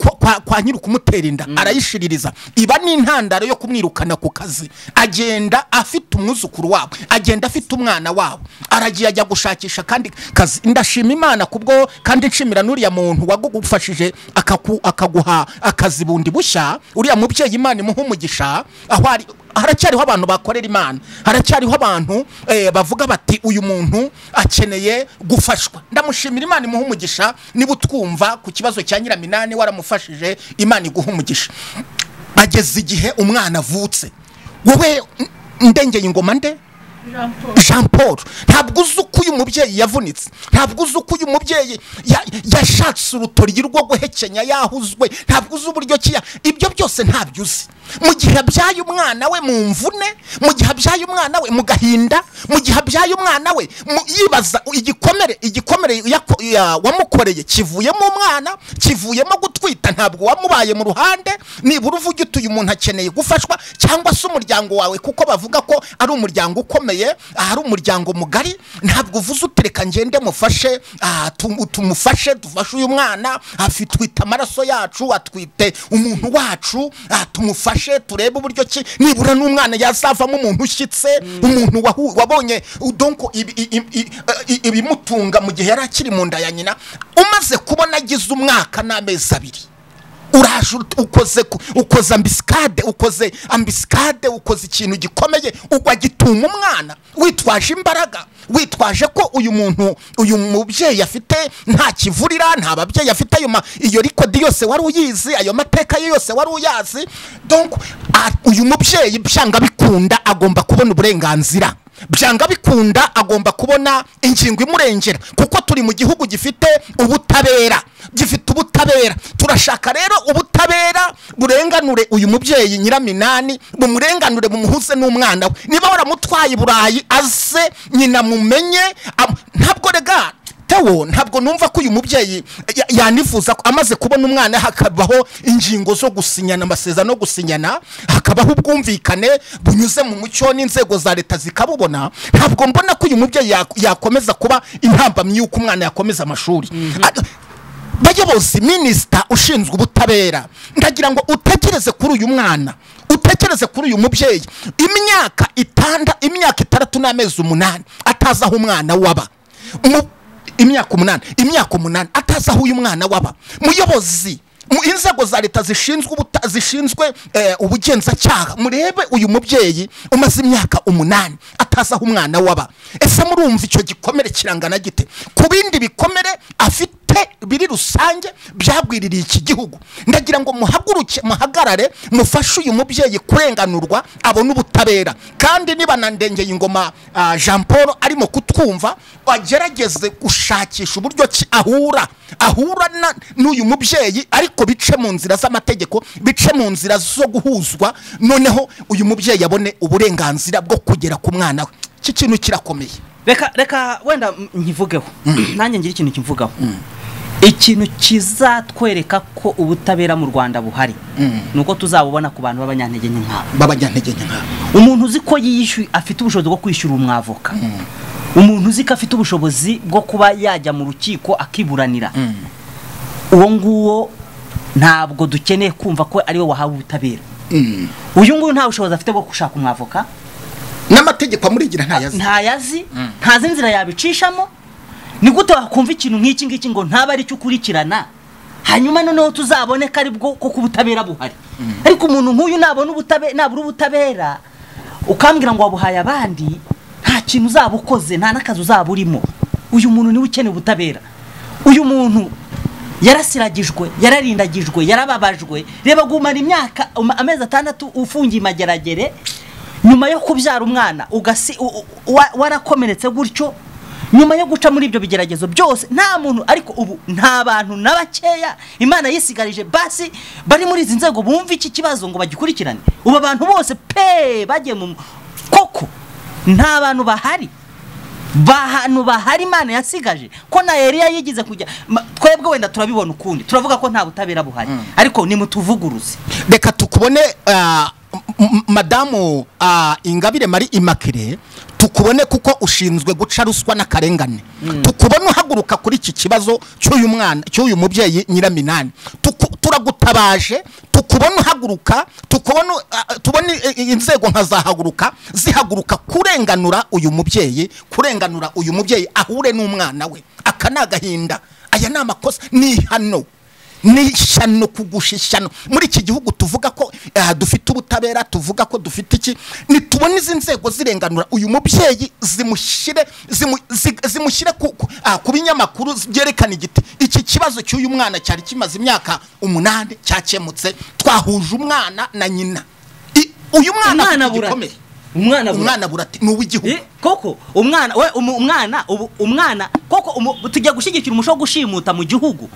kwa nyiri kumutera inda arayishiririza, iba ni intandaro yo kumwirukana ku kazi. Agenda afite umwuzukuru wabo, agenda afite umwana wabo, aragiye ajya gushakisha kandi kazi. Ndashima Imana kubwo kandi nshimira n'uriya muntu wagufashije akaguha akazi bundi bushya. Uriya mubyeyi Imana imuha umugisha, aho ari haracyariho abantu bakorera Imana, haracyariho abantu bavuga bati uyu muntu akeneye gufashwa. Ndamushimira Imana imuha umugisha. Niba utwumva ku kibazo cya Nyiraminani waramufashije, Imana iguha umugisha. Ageze igihe umwana avutse, wowe ndengeye ingoma nde Jean Paul, ntabwo uzi uko uyu mubyeyi yavunitse, ntabwo uzi uko uyu mubyeyi yashatse urutoryi rwo guhekenya yahuzwe, ntabwo uzi uburyo kiya ibyo byose ntabyo uzi. Mu gihe abyaye umwana we mu mvune, mu gihe abyaye umwana we mu gahinda, mu gihe abyaye umwana we yibaza igikomere igikomere wamukoreye kivuyemo umwana, kivuyemo gutwita, ntabwo wamubaye mu ruhande. Nibura uvuga uti uyu muntu akeneye gufashwa, cyangwa se umuryango wawe kuko bavuga ko ari umuryango ukomeye, ari umuryango mugari, ntabwo uvuze utereka ngende mufashe, tumufashe dufashe uyu mwana, afitwita amaraso yacu, atwite umuntu wacu, tumufashe turebe uburyo ki nibura n'umwana yazavamo umuntu ushyitse, umuntu wabonye donc ibimutunga mu gihe yari akiri mu nda ya nyina. Umaze kubona agize umwaka n'amezi abiri, uraje ukoze ukoze ambiskade ukoze ambiskade ukoze ikintu gikomeye, ugwagituma umwana witwaje imbaraga, witwaje ko uyu muntu uyu mubyeyi afite nta kivurira, nta babyeyi afite ayo iyo rikodi yose wari uyizi, ayo mateka yose wari uyazi. Donc uyu mubyeyi byanga bikunda agomba kubona uburenganzira, byanga bikunda agomba kubona ingingo imurengera, kuko turi mu gihugu gifite ubutabera, gifite ubutabera. Turashaka rero ubutabera burenganure uyu mubyeyi Nyiraminani, bumurenganure bumuhuze n'umwana we. Niba waramutwaye Burayi aze nyina mumenye, ntabwo rega Tewo ntabwo numva ko uyu mubyeyi yanifuza amaze kubona umwana hakabaho ingingo zo gusinyana amasezerano no gusinyana, hakabaho ubwumvikane bunyuze mu mucyo n'inzego za leta zikabubona. Ntabwo mbona ko uyu mubyeyi yakomeza kuba intambamyi y'uko umwana yakomeza amashuri. bayobozi minisita ushinzwe ubutabera ndagira ngo utekereze kuri uyu mwana utekereze kuri uyu mubyeyi imyaka itanda imyaka itandatu n'amezi umunani ataza aho umwana waba imyaka umunani imyaka umunani ataza aho uyu mwana waba muyobozi mu inzego za leta zishinzwe zishinzwe ubugenzacyaha murebe uyu mubyeyi umaze imyaka umunani ataza aho umwana waba ese murumva icyo gikomere kirangana gite ku bindi bikomere afite biri rusange byagwiririye iki gihugu ndagira ngo muhaguruke muhagarare mufashe uyu mubyeyi kurenganurwa abone ubutabera kandi niba nandengeye ingoma uh, Jean Paul arimo kutwumva agerageze gushakisha uburyo ahura ahura n'uyu mubyeyi ariko bice mu nzira z'amategeko bice mu nzira zo guhuzwa noneho uyu mubyeyi abone uburenganzira bwo kugera ku mwana we iki kintu kirakomeye reka reka wenda nkivugeho nanjye ngira ikintu kimvugaho ikintu kizatwereka ko ubutabera mu Rwanda buhari nuko tuzabubona ku bantu b'abanyantege nke nk'abo b'abanyantege nke nk'abo umuntu uzi ko yishyuye afite ubushobozi bwo kwishyura umwavoka umuntu uzi ko afite ubushobozi bwo kuba yajya mu rukiko akiburanira uwo nguwo ntabwo dukeneye kumva ko ari we wahawe ubutabera uyu nguyu nta bushobozi afite bwo gushaka umwavoka n'amategeko amurigira ntayazi ntayazi ntazi inzira yabicishamo ni gute wakumva ikintu nk'iki ngiki ngo ntaba ari cyo ukurikirana hanyuma noneho tuzaboneka ari bwo ko kubutabera buhari ariko umuntu nk'uyu nabona ubutabera nabura ubutabera ukambwira ngo wabuhaye abandi nta kintu uzabukoze nta nakazi uzaburimo uyu muntu niwe ukeneye ubutabera uyu muntu yarasiragijwe yararindagijwe yarababajwe reba gumara imyaka amezi atandatu ufungiye mageragere nyuma yo kubyara umwana ugasi warakomeretse gutyo nyuma yo guca muri ibyo bigeragezo byose nta muntu ariko ubu nta bantu nabakeya Imana yisigarije basi bari muri izi nzego bumva iki kibazo ngo bagikurikirane ubu abantu bose pe bagiye mu koko nta bantu bahari bahanu bahari Imana yasigaje ko na Eliya yigize kujya twebwe wenda turabibona ukundi turavuga ko nta butabera buhari mm. ariko ni mutuvuguruze reka tukubone uh, madamu uh, Ingabire Marie Immaculée tukubone kuko ushinzwe guca ruswa n'akarengane mm. tukubone uhaguruka kuri iki kibazo cy'uyu mwana cy'uyu mubyeyi Nyiraminani turagutabaje tukubone uhaguruka tukubone uh, tubone inzego nkazahaguruka zihaguruka kurenganura uyu mubyeyi kurenganura uyu mubyeyi ahure n'umwana we akanagahinda aya nama kosa ni hano ni shano kugushishano muri iki gihugu tuvuga ko uh, dufite ubutabera tuvuga ko dufite iki ni tubone izi nzego zirenganura uyu mubyeyi zimushire zimushire ku uh, kubinyamakuru byerekana igiti iki kibazo cy'uyu mwana cyari kimaze imyaka umunani cyakemutse twahuje umwana na nyina I, uyu mwana gikomeye umwana umwana burati nuwe igihugu koko umwana we umwana umwana koko tujya gushigikira umusho gushimuta mu gihugu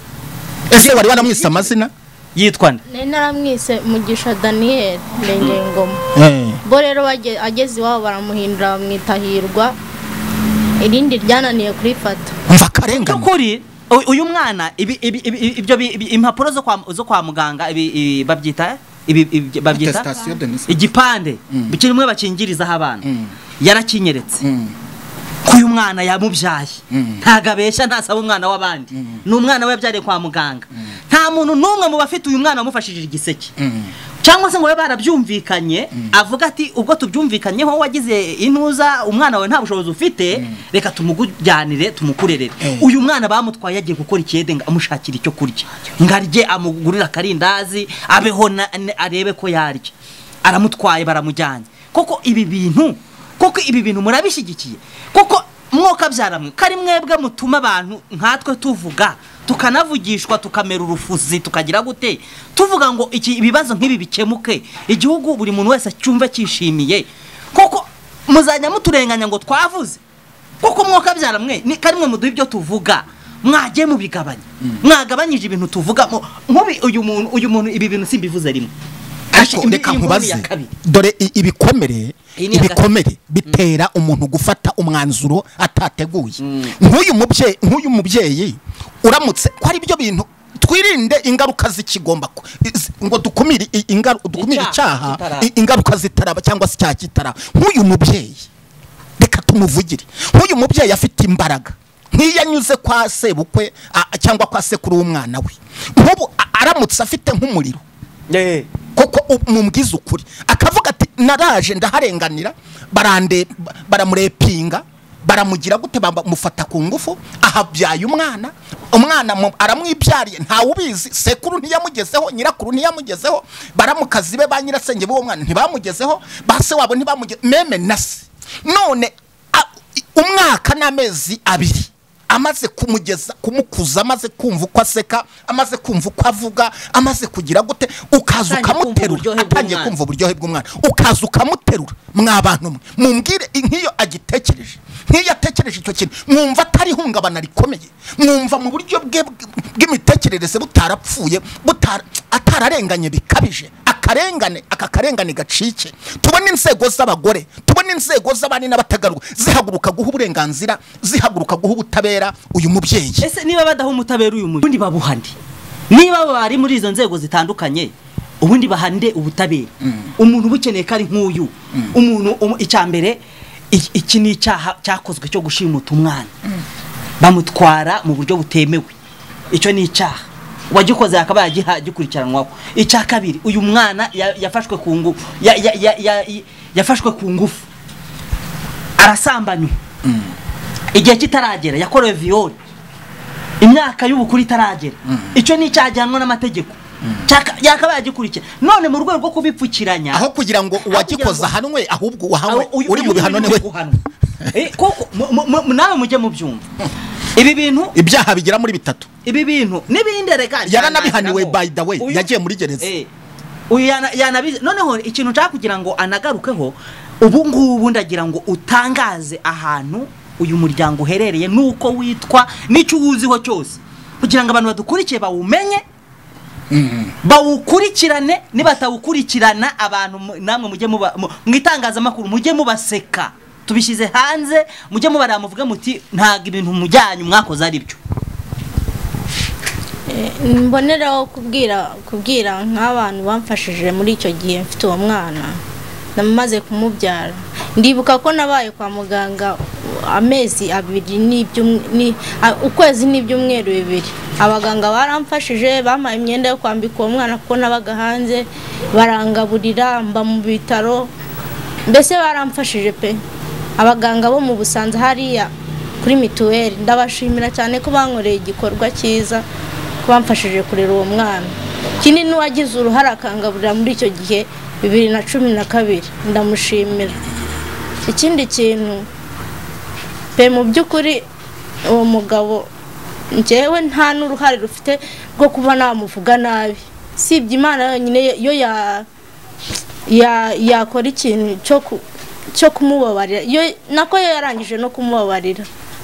ese wari wanamwise amazina yitwa nde ne naramwise Mugisha Daniel Ndengengoma eh bo rero ageze iwabo baramuhindura bamwitahirwa irindi ryananiye kurifata umva karengana kuri uyu mwana ibyo impapuro zo kwa zo kwa muganga babyita ibi babyita igipande bikirumwe bakingiriza abana yarakinyeretse kuyu mwana yamubyaye ntagabesha ntasaba umwana w'abandi n'umwana we yabyariye kwa muganga nta muntu numwe mu bafite uyu mwana wamufashije igiseke cyangwa se ngo barabyumvikanye avuga ati ubwo tubyumvikanyeho wagize intuza umwana we nta bushobozi ufite reka tumugujyanire tumukurerere uyu mwana bamutwaye yagiye gukora ikiyede amushakira icyo kurya ngarye amugurira karindazi abeho arebe ko yarya aramutwaye baramujyanye koko ibi bintu koko ibi bintu murabishigikiye koko mwoka byaramwe kari mwebwe mutuma abantu nkatwe tuvuga tukanavugishwa tukamera urufuzi tukagira gute tuvuga ngo iki ibibazo nk'ibi bikemuke igihugu buri muntu wese cyumva cyishimiye koko muzanya muturenganya ngo twavuze koko mwoka byaramwe ni kari mwe muduha ibyo tuvuga mwagiye mu bigabanya mwagabanyije ibintu tuvuga nkubi uyu muntu uyu muntu ibi bintu simbivuze rimwe reka nkubaze dore ibikomere ibikomere bitera umuntu gufata umwanzuro atateguye nk'uyu mubyeyi nk'uyu mubyeyi uramutse ko ari byo bintu twirinde ingaruka zikigomba ngo dukumire ingaruka dukumire icyaha ingaruka zitaraba cyangwa se cya kitaraba nk'uyu mubyeyi reka tumuvugire nk'uyu mubyeyi afite imbaraga nk'iyanyuze kwa sebukwe cyangwa kwa sekuru w'umwana we nk'ubu aramutse afite nk'umuriro koko mumbwiza ukuri akavuga ati naraje ndaharenganira barande baramurepinga baramugira gute bamufata ku ngufu ahabyaye umwana umwana aramwibyariye nta ubizi sekuru ntiyamugezeho nyirakuru ntiyamugezeho baramukazi be ba nyirasenge b'uwo mwana ntibamugezeho base wabo ntibamugeze meme nasi none umwaka n'amezi abiri amaze kumugeza kumukuza amaze kumva uko aseka amaze kumva uko avuga amaze kugira gute ukaza ukamuterura atangiye kumva uburyohe bw'umwana ukaza ukamuterura mwabantu mumbwire nk'iyo agitekereje nk'iyo atekereje icyo kintu mwumva atari hungabana rikomeye mwumva mu buryo bwe bw'imitekerereze butarapfuye butara atararenganye bikabije akarengane akakarengane gacike tubone inzego z'abagore tubone inzego z'abani n'abatagaruka zihaguruka guha uburenganzira zihaguruka guha ubutabera uyu mubyeyi ese niba badaha umutabera uyu mundi babuhandi niba bari muri izo nzego zitandukanye ubundi bahande ubutabera umuntu bukeneye kari nk'uyu umuntu icyambere iki ni icyaha cyakozwe cyo gushimuta umwana bamutwara mu buryo butemewe icyo ni icyaha wagikoze akaba yagikurikiranwaho icya kabiri uyu mwana yafashwe ku ngufu yafashwe ku ngufu arasambanywa igihe kitaragera yakorewe viole imyaka y'ubukuru itaragera icyo ni icyaha gihanwa n'amategeko yakaba yagikurikira none mu rwego rwo kubipfukiranya aho kugira ngo uwagikoza hanwe ahubwo wahawe uri mu bihano niwe koko nawe mujye mu byumva ibi bintu ibyaha bigira muri bitatu ibi bintu n'ibindi rega yaranabihaniwe by the way yagiye muri gereza uyu yanabize noneho ikintu nshaka kugira ngo anagarukeho ubu ngubu ndagira ngo utangaze ahantu uyu muryango uherereye nuko witwa n'icyo uwuziho cyose kugira ngo abantu badukurikiye bawumenye bawukurikirane nibatawukurikirana abantu namwe mujye mwitangazamakuru mujye mubaseka tubishyize hanze mujye mubara muvuga muti ntago ibintu mujyanye mwakoze ari byo mboneraho kubwira kubwira nk'abantu bamfashije muri icyo gihe mfite uwo mwana namaze kumubyara ndibuka ko nabaye kwa muganga amezi abiri ni ukwezi n'ibyumweru bibiri abaganga baramfashije bampaye imyenda yo kwambika uwo mwana kuko nabaga hanze barangaburira mba mu bitaro mbese baramfashije pe abaganga bo mu Busanza hariya kuri mituweli ndabashimira cyane ko bankoreye igikorwa cyiza ko bamfashije kurera uwo mwana kinini wagize uruhare akangaburira muri icyo gihe bibiri na cumi na kabiri ndamushimira ikindi kintu pe mu by'ukuri uwo mugabo njyewe nta n'uruhare rufite rwo kuba namuvuga nabi sibye Imana yonyine yo ya yakora ikintu cyo cyo kumubabarira yo nako yarangije no kumubabarira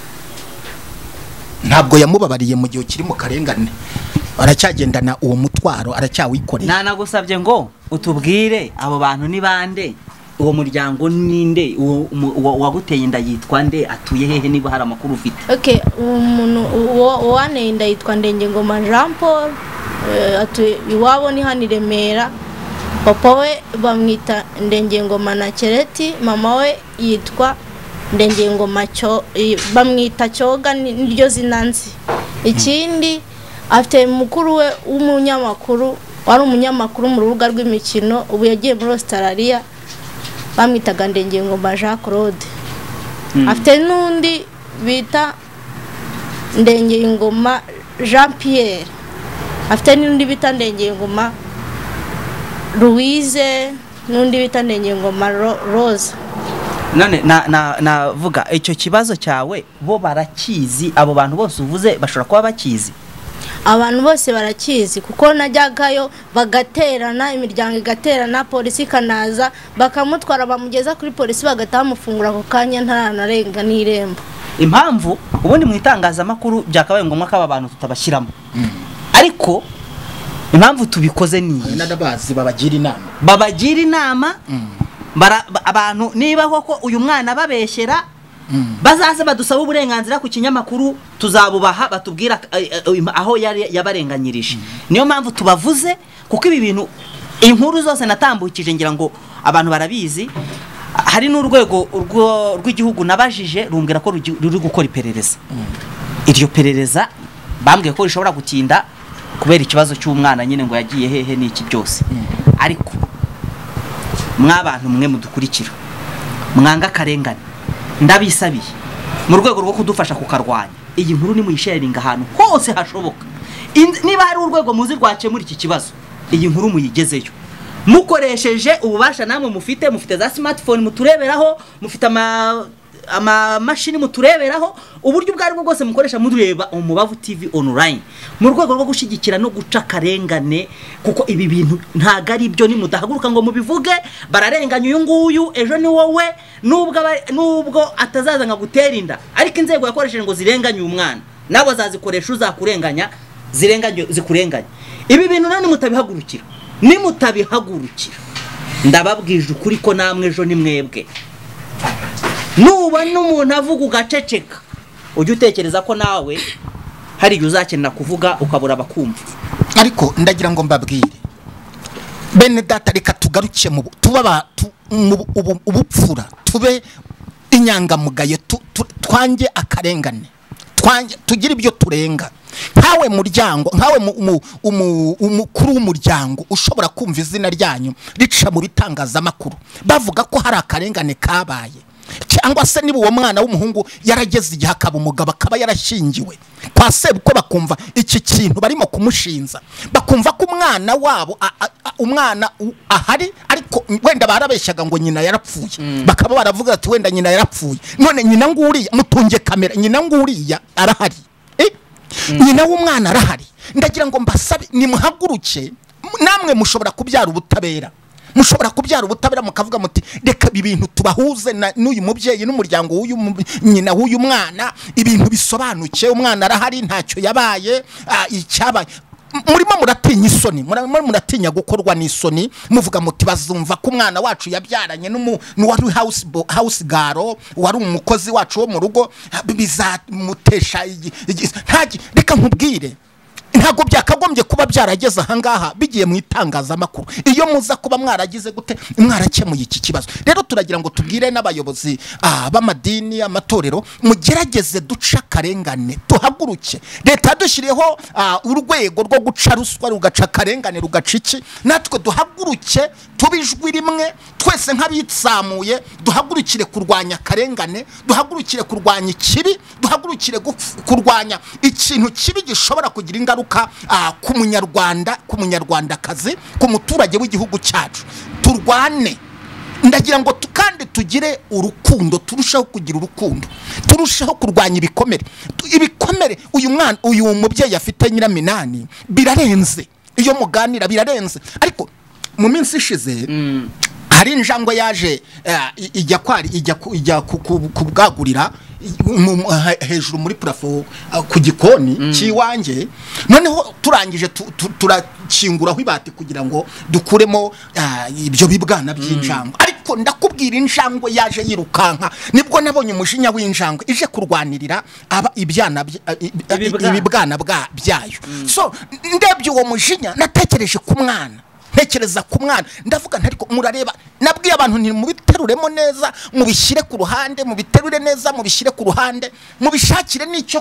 ntabwo yamubabariye mu gihe kiri mu karengane aracyagendana uwo mutwaro aracyawikoreye nana gusabye ngo utubwire abo bantu ni bande uwo muryango ninde uwo waguteye inda yitwa nde atuye hehe niba hari amakuru ufite okay umuntu waneye inda yitwa Ndengengoma Jean Paul atuye iwabo ni hano i Remera papa we bamwita Ndengengoma na Kereti mama we yitwa Ndengengoma cyo bamwita Cyoga niryo zinanzi ikindi afite mukuru we w'umunyamakuru wari umunyamakuru mu rubuga rw'imikino ubu yagiye muri Australia bamwitaga Ndengengoma Jean Claude afite n'undi bita Ndengengoma Jean Pierre afite n'undi bita Ndengengoma Louise n'undi bita Ndengengoma Rose none na na navuga icyo kibazo cyawe bo barakizi abo bantu bose uvuze bashobora kuba bakizi abantu bose barakizi kuko najyagayo bagaterana imiryango igaterana polisi kanaza bakamutwara bamugeza kuri polisi bagataha mufungura ako kanya ntaranarenga n'irembo impamvu ubundi mu itangazamakuru byakabaye ngombwa ko aba bantu tutabashyiramo ariko impamvu tubikoze ni n'abazi babagira inama babagira inama abantu niba koko uyu mwana babeshyera bazaze badusaba uburenganzira ku kinyamakuru tuzabubaha batubwira aho yari yabarenganyirije niyo mpamvu tubavuze kuko ibi bintu inkuru zose natambukije ngira ngo abantu barabizi hari n'urwego rw'igihugu nabajije rumbwira ko ruri gukora iperereza iryo perereza bambwiye ko rishobora gutinda kubera ikibazo cy'umwana nyine ngo yagiye hehe n'iki byose ariko mwabantu mwe mudukurikira mwanga karengane ndabisabiye mu rwego rwo kudufasha kukarwanya iyi nkuru ni muyisharinga ahantu hose hashoboka niba hari urwego muzi rwakemura iki kibazo iyi nkuru muyigezeyo mukoresheje ububasha namwe mufite mufite za smartphone mutureberaho mufite ama ama mashini mutureberaho uburyo bwari bwo bwose mukoresha mureba umubavu T V online mu rwego rwo gushigikira no guca karengane kuko ibi bintu ntago ari byo ni mudahaguruka ngo mubivuge bararenganya uyu nguyu ejo ni wowe nubwo nubwo atazaza nga gutera inda ariko inzego yakoresheje ngo zirenganye umwana nabo azazikoresha uzakurenganya zirenganye zikurenganya ibi bintu nani mutabihagurukira ni mutabihagurukira ndababwije ukuri ko namwe ejo ni mwebwe nuba n'umuntu avuga ugaceceka ujye utekereza ko nawe hari igihe uzakenera kuvuga ukabura abakumva ariko ndagira ngo mbabwire bene data reka tugaruke mu tuba ubupfura tube inyangamugaye twange akarengane twange tugira ibyo turenga nkawe muryango nkawe umukuru w'umuryango ushobora kumva izina ryanyu rica mu bitangazamakuru bavuga ko hari akarengane kabaye cyangwa se niba uwo mwana w'umuhungu yarageze igihe akaba umugabo akaba yarashingiwe kwa sebuko bakumva iki kintu barimo kumushinza bakumva ko umwana wabo umwana ahari ariko wenda barabeshyaga ngo nyina yarapfuye bakaba baravuga ati wenda nyina yarapfuye none nyina nguriya mutunge kamera nyina nguriya arahari nyina w'umwana arahari ndagira ngo mbasabe nimuhaguruke namwe mushobora kubyara ubutabera mushobora kubyara ubutabera mukavuga muti reka ibintu tubahuze n'uyu mubyeyi n'umuryango w'uyu nyina w'uyu mwana ibintu bisobanuke umwana arahari ntacyo yabaye icyabaye murimo muratinya isoni murimo muratinya gukorwa n'isoni muvuga muti bazumva ko umwana wacu yabyaranye n'uwari house house garo wari umukozi wacu wo mu rugo bizamutesha reka nkubwire ntago byakagombye kuba byarageze ahangaha bigiye mu itangazamakuru iyo muza kuba mwaragize gute mwarakemuye iki kibazo rero turagira ngo tubwire n'abayobozi b'amadini amatorero mugerageze duca karengane tuhaguruke leta dushyiriyeho urwego rwo guca ruswa rugaca karengane rugaca iki natwe duhaguruke tubijwi rimwe twese nk'abitsamuye duhagurukire kurwanya karengane duhagurukire kurwanya ikibi duhagurukire kurwanya ikintu kibi gishobora kugira ingaruka ku munyarwanda ku munyarwandakazi ku muturage w'igihugu cyacu turwane ndagira ngo kandi tugire urukundo turushaho kugira urukundo turushaho kurwanya ibikomere ibikomere uyu mwana uyu mubyeyi afite Nyiraminani birarenze iyo muganira birarenze ariko mu minsi ishize hari injangwe yaje ijya kwari ijya kubwagurira hejuru muri plafo ku gikoni cy'iwanjye noneho turangije turakinguraho ibati kugira ngo dukuremo ibyo bibwana by'injangwe ariko ndakubwira injangwe yaje yirukanka nibwo nabonye umujinya w'injangwe ije kurwanirira aba ibyana ibibwana byayo so ndebye uwo mujinya natekereje ku mwana ntekereza ku mwana ndavuga ntariko murareba nabwiye abantu nti mubiteruremo neza mubishyire ku ruhande mubiterure neza mubishyire ku ruhande mubishakire n'icyo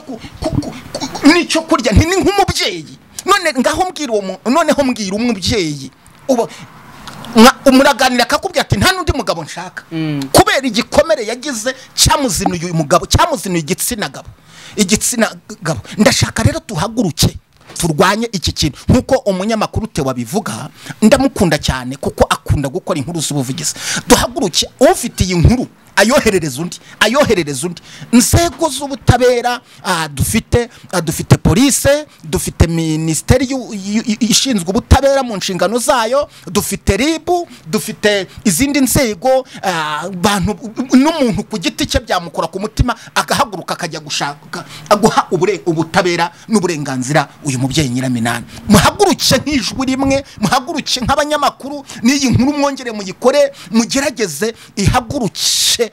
n'icyo kurya nti ni nk'umubyeyi none ngaho mbwira uwo noneho mbwira umubyeyi ubo umuraganira akakubwira ati nta n'undi mugabo nshaka kubera igikomere yagize cyamuzinuye uyu mugabo cyamuzinuye igitsina gabo igitsina gabo ndashaka rero tuhaguruke turwanye iki kintu nkuko umunyamakuru te wabivuga ndamukunda cyane kuko akunda gukora inkuru z'ubuvugizi duhaguruke ufite iyi nkuru ayoherereza undi ayoherereza undi nzego z'ubutabera dufite dufite police dufite ministeri ishinzwe ubutabera mu nshingano zayo dufite ribu dufite izindi nzego abantu n'umuntu ku giti cye byamukora ku mutima agahaguruka akajya gushaka aguha ubutabera n'uburenganzira uyu mubyeyi Nyiraminani muhaguruke nk'ijwi rimwe muhaguruke nk'abanyamakuru n'iyi nkuru mwongere muyikore mugerageze ihaguruke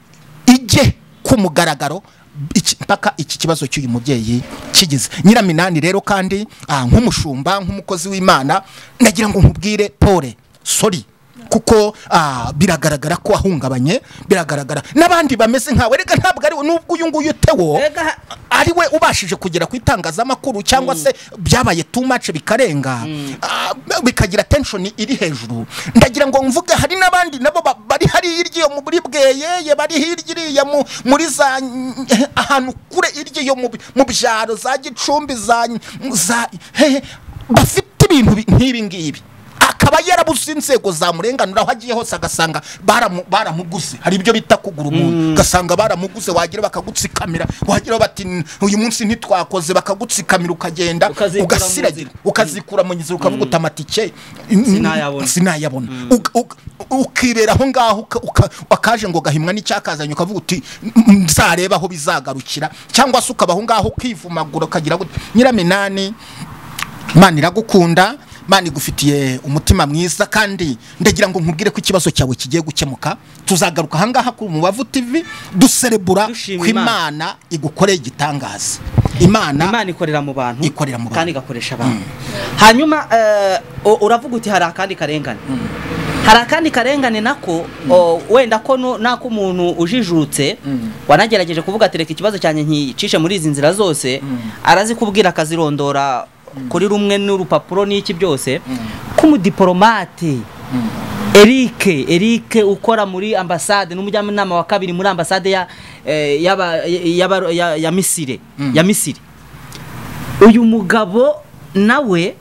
ije ku mugaragaro mpaka iki kibazo cy'uyu mubyeyi kigize Nyiraminani rero kandi nk'umushumba nk'umukozi w'Imana nagira ngo nkubwire pole sorry kuko biragaragara ko ahungabanye biragaragara nabandi bameze nkawe reka ntabwo ari nubwo uyu nguyu tewo ari we ubashije kugera ku itangazamakuru cyangwa se byabaye too much bikarenga ah, bikagira tension iri hejuru. Ndagira ngo mvuge hari n'abandi nabo ba- bari hari iryo muri bweyeye bari hirya mu muri za ahantu kure iryo mu mu byaro za Gicumbi za za hehe bafite ibintu bi- nk'ibi ngibi akaba yarabuze inzego zamurenganura aho agiye hose agasanga baramu- baramuguze. Hari ibyo bita kugura umuntu gasanga baramuguze wagira bakagutsikamira wagira bati "N- uyu munsi ntitwakoze" bakagutsikamira ukagenda Ukazikura mu ugasiragira nzira. ukazikura mu nzira ukavuga utamatike Sinayabona. sinayabona Uka- uka- ukibera aho ngaho uka- uka- akaje ngo gahimwa n'icyakazanye ukavuga uti "M- nzareba aho bizagarukira" cyangwa se ukaba aho ngaho ukivumagura ukagira gute. Nyiraminani, Imana iragukunda, Imana igufitiye umutima mwiza, kandi ndagira ngo nkubwire ko ikibazo cyawe kigiye gukemuka. Tuzagaruka aha ngaha ku Mubavu T V duserebura Dushima ko Imana igukoreye igitangaza. Imana Imana ikorera mu bantu ikorera mu bantu. kandi igakoresha abantu. Hanyuma eh, u- uravuga uti hari akandi karengane. Hari akandi karengane nako o, wenda ko nu- nako umuntu ujijutse wanagerageje kuvuga ati reka ikibazo cyane nkicishe muri izi nzira zose arazi kubwira akazirondora kuri rumwe n'urupapuro n'iki byose k'umudiplomate Eric Eric ukora muri ambassade n'umujyanama wa kabiri muri ambassade ya eh, yaba yaba ya, ya Misiri ya Misiri. Uyu mugabo nawe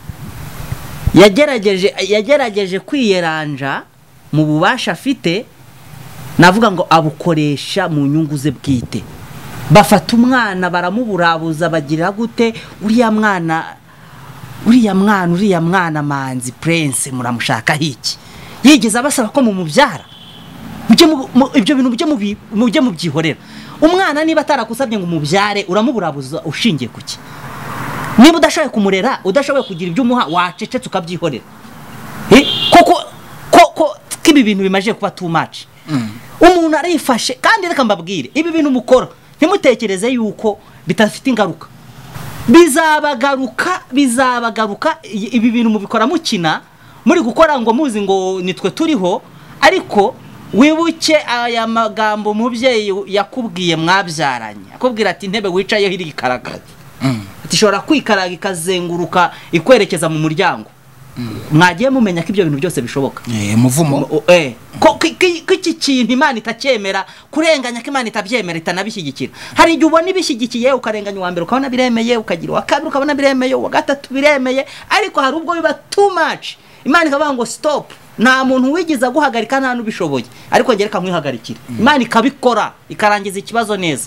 yagerageje yagerageje kwiyeranja mu bubasha afite, navuga ngo abukoresha mu nyungu ze bwite. Bafata umwana baramuburabuza bagira gute uriya mwana uriya mwana uriya mwana Manzi Prince muramushaka hiki yigeze abasaba ko mu mubyara mujye mu- mu- ibyo bintu mujye mubi- mujye mubyihorera. Umwana niba atarakusabye ngo umubyare uramuburabuza ushingiye kuki? Niba udashoboye kumurera udashoboye kugira ibyo umuha wacecetse ukabyihorera. Eh, koko koko kibi bintu bimaje kuba too much. Umuntu arifashe kandi reka mbabwire ibi bintu mukora ntimutekereze yuko bitafite ingaruka. Bizabagaruka bizabagaruka i- ibi bintu mubikora mukina muri gukora ngo muzi ngo nitwe turiho, ariko wibuke aya magambo mubyeyi yakubwiye mwabyaranye akubwira ati intebe wicayeho iri ikaragaza tishobora kwikaraga ikazenguruka ikwerekeza mu muryango. Mwagiye mumenya ko ibyo bintu byose bishoboka. eh muvumo O- eh ko ki- ki- ko iki kintu Imana itacyemera kurenganya ko Imana itabyemera itanabishyigikira. Hari igihe ubona ibishyigikiye ukarenganya uwa mbere ukabona biremeye ukagira uwa kabiri ukabona biremeye uwa gatatu biremeye, ariko hari ubwo biba too much Imana ikavuga ngo stop, nta muntu wigiza guhagarika nta nubishoboye, ariko ngereka mwihagarikira. Imana ikabikora ikarangiza ikibazo neza.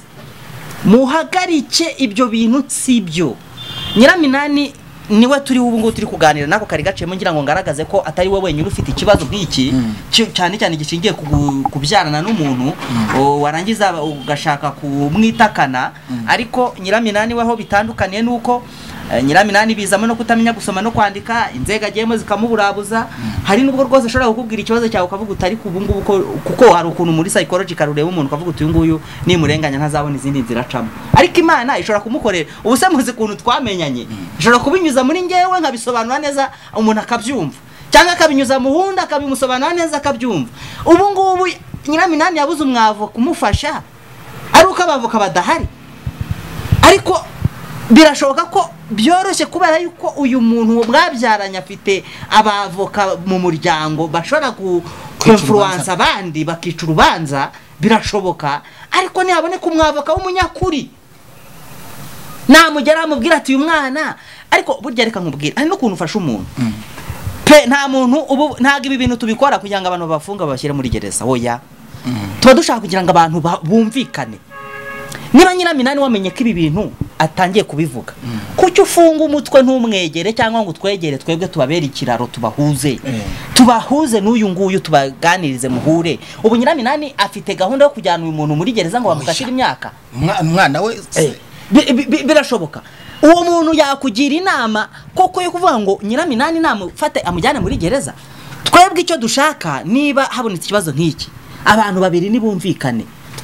Muhagarike ibyo bintu sibyo. Nyiraminani niwe turi ubu ngo turi kuganira nako kari gacemo ngira ngo ngaragaze ko atari we wenyine ufite ikibazo nk'iki cyo- cyane cyane gishingiye ku gu- kubyarana n'umuntu o, warangiza ugashaka kumwitakana. Ariko Nyiraminani weho bitandukaniye nuko eh, Nyiraminani bizamo no kutamenya gusoma no kwandika, inzego agiyemo zikamuburabuza. Hari nubwo rwose ashobora kukubwira ikibazo cyawe ukavuga utari kubu ngubu ko kuko hari ukuntu muri psychological ureba umuntu ukavuga uti uyu nguyu nimurenganya ntazabona izindi nzira acamo, ariko Imana ishobora kumukorera. Ubu se muzi kuntu twamenyanye ishobora kubinyuza muri ngewe nkabisobanura neza umuntu akabyumva, cyangwa akabinyuza mu wundi akabimusobanura neza akabyumva. Ubu ngubu Nyiraminani yabuze umwavo kumufasha ari uko abavoka badahari, ariko birashoboka ko byoroshye kubera yuko uyu muntu mwabyaranye afite abavoka mu muryango bashobora ku influence abandi bakica urubanza. Birashoboka, ariko ntihaboneka umwavoka w'umunyakuri namugera amubwira ati uyu mwana. Ariko burya reka nkubwira hari no kuntu ufasha umuntu pe, nta muntu ubu ntago ibi bintu tubikora kugira ngo abantu bafunga bashyire muri gereza. Oya, tuba dushaka kugira ngo abantu ba- bumvikane. Niba Nyiraminani wamenye ko ibi bintu atangiye kubivuga, kuki ufunga umutwe ntumwegere cyangwa ngo twegere twebwe tubabere ikiraro tubahuze tubahuze n'uyu nguyu tubaganirize muhure. Ubu Nyiraminani afite gahunda yo kujyana uyu muntu muri gereza ngo bamukashire imyaka. Umwa- umwana we Eh, bi- bi- bi- birashoboka uwo muntu yakugira inama koko yo kuvuga ngo Nyiraminani namufate amujyane muri gereza. Twebwe icyo dushaka niba habonetse ikibazo nk'iki abantu babiri nibumvikane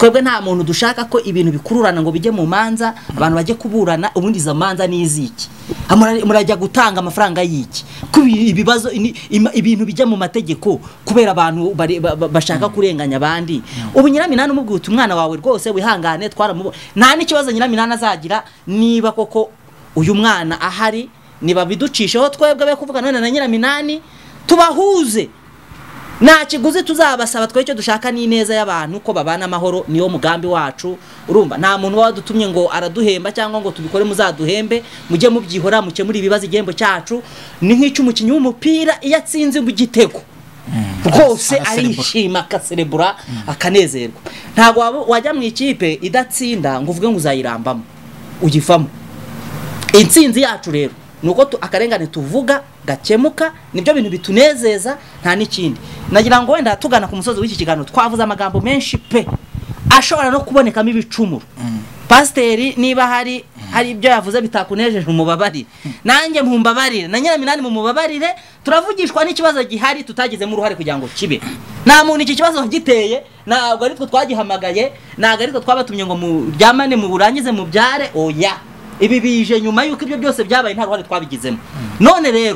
twebwe nta muntu dushaka ko ibintu bikururana ngo bijye mu manza abantu bajye kuburana ubundi izo manza n'iziki murajya gutanga amafaranga y'iki kubi ibibazo ibintu bijya mu mategeko kubera abantu bashaka kurenganya abandi ubu Nyiraminani umubwira umwana wawe rwose wihangane twaramubo nta n'ikibazo Nyiraminani azagira niba koko uyu mwana ahari niba biducisheho twebwe be kuvugana na Nyiraminani tubahuze nta kiguzi tuzabasaba twe cyo dushaka ni neza y'abantu ko babana amahoro niyo mugambi wacu urumva nta muntu wadutumye ngo araduhemba cyangwa ngo tubikore muzaduhembe mujye mubyihora muke muri ibibazo igihembo cyacu ni nk'icumukinyi w'umupira iyo atsinze mu gitego rwose arishima akaserebura akanezerwa ntago wajya mu ikipe idatsinda ngo uvuge ngo uzayirambamo ugifamo intsinzi yacu rero nuko akarengane tuvuga gakemuka nibyo bintu bitunezeza nta n'ikindi nagira ngo wenda tugana ku musozi w'iki kiganiro twavuze amagambo menshi pe ashobora no kubonekamo ibicumuro pasiteri niba hari hari ibyo yavuze bitakunejeje umubabari nanjye mpumbabarire na Nyiraminani mu mubabarire turavugishwa n'ikibazo gihari tutagizemo uruhare kugira ngo kibe nta muntu iki kibazo giteye ntabwo ari twe twagihamagaye ntabwo ari twe twabatumye ngo muryamane mu burangize mu byare oya ibi bije nyuma yuko ibyo byose byabaye nta ruhare twabigizemo none rero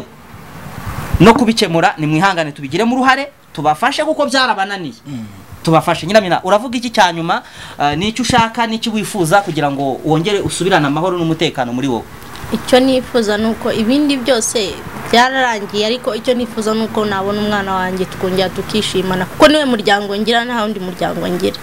no kubikemura ni mwihangane tubigiremo uruhare tubafashe kuko byarabananiye tubafashe Nyiramina uravuga iki cyanyuma n'icyo ushaka n'icyo wifuza kugira ngo wongere usubirane amahoro n'umutekano muri wowe icyo nifuza nuko ibindi byose byararangiye ariko icyo nifuza nuko nabona umwana wanjye tukongera tukishimana kuko niwe muryango ngira nta wundi muryango ngira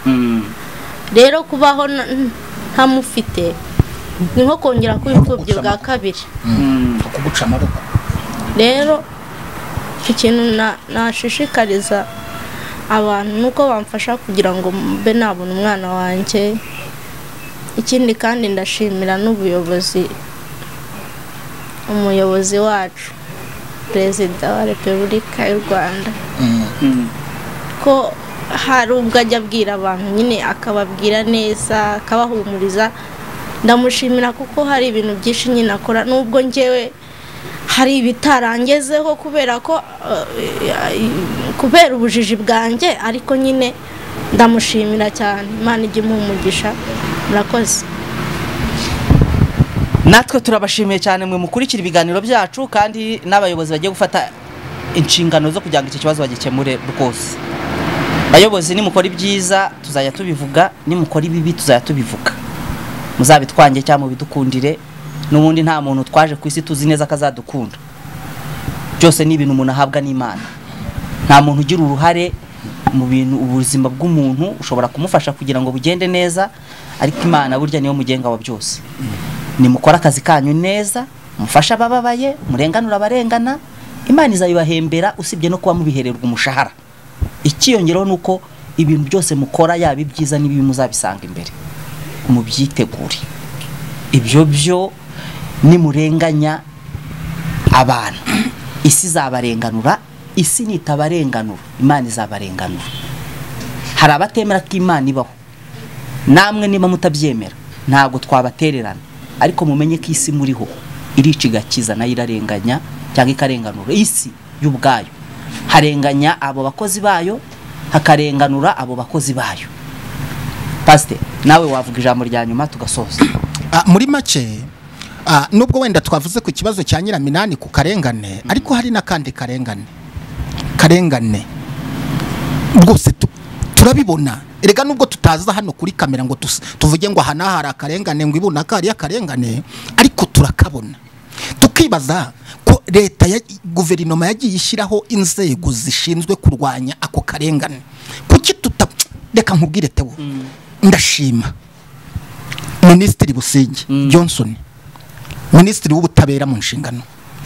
rero kubaho ntamufite ni nko kongera kw'imfubyi bwa kabiri kuguca amaboko rero ikintu nashishikariza abantu nuko bamfasha kugira ngo mbe nabona umwana wanjye ikindi kandi ndashimira n'ubuyobozi umuyobozi wacu perezida wa repubulika y'u Rwanda ko hari ubwo ajya abwira abantu nyine akababwira neza akabahumuriza ndamushimira kuko hari ibintu byinshi nyine akora nubwo njyewe hari ibitarangezeho kubera ko kubera ubujiji bwanjye ariko nyine ndamushimira cyane Imana ijye umugisha murakoze natwe turabashimiye cyane mwe mukurikira ibiganiro byacu kandi n'abayobozi bagiye gufata inshingano zo kugira ngo iki kibazo bagikemure rwose bayobozi nimukora ibyiza tuzajya tubivuga nimukora ibibi tuzajya tubivuga muzabitwange cyangwa bidukundire n'ubundi nta muntu twaje ku isi tuzi neza kazadukunda byose ni ibintu umuntu ahabwa n'Imana nta muntu ugira uruhare mu bintu ubuzima bw'umuntu ushobora kumufasha kugira ngo bugende neza ariko Imana burya niyo mugenga wa byose ni mukora akazi kanyu neza mufasha abababaye murenganura abarengana Imana izabibahembera usibye no kuba mubihererwa umushahara ikiyongeraho nuko ibintu byose mukora yaba ibyiza n'ibibi muzabisanga imbere mubyitegure ibyo byo ni murenganya abantu isi zabarenganura isi nitabarenganura Imana izabarenganura hari abatemera ko Imana ibaho namwe niba mutabyemera ntago twabatererana ariko mumenye ko isi muriho irica igakiza nayo irarenganya cyangwa ikarenganura isi y'ubwayo harenganya abo bakozi bayo hakarenganura abo bakozi bayo pastor nawe wavuga ijambo rya nyuma tugasoza muri make nubwo wenda twavuze ku kibazo cya Nyiraminani ku karengane ariko hari n'akandi karengane karengane rwose turabibona erega nubwo tutaza hano kuri kamera ngo tuvuge ngo aha n'ahari akarengane ngo ibuna ko hari akarengane ariko turakabona tukibaza ko leta ya guverinoma yagiye ishyiraho inzego zishinzwe kurwanya ako karengane kuki tuta reka nkubwire tewo ndashima Minisitiri Businge Johnson Minisitiri w'ubutabera mu nshingano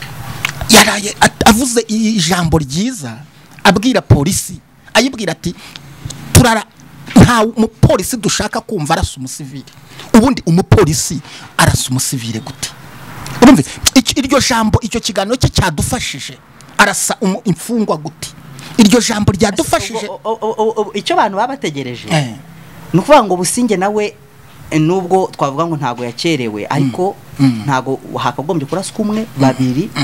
yaraye avuze ijambo ryiza abwira polisi ayibwira ati turara nta umupolisi dushaka kumva arasa umusivile ubundi umupolisi arasa umusivile gute urumve iryo jambo icyo kiganiro cye cyadufashije arasa imfungwa gute iryo jambo ryadufashije icyo abantu babategereje ni ukuvuga ngo Businge nawe nubwo twavuga ngo ntago yakerewe ariko ntago hakagombye kuraswa umwe babiri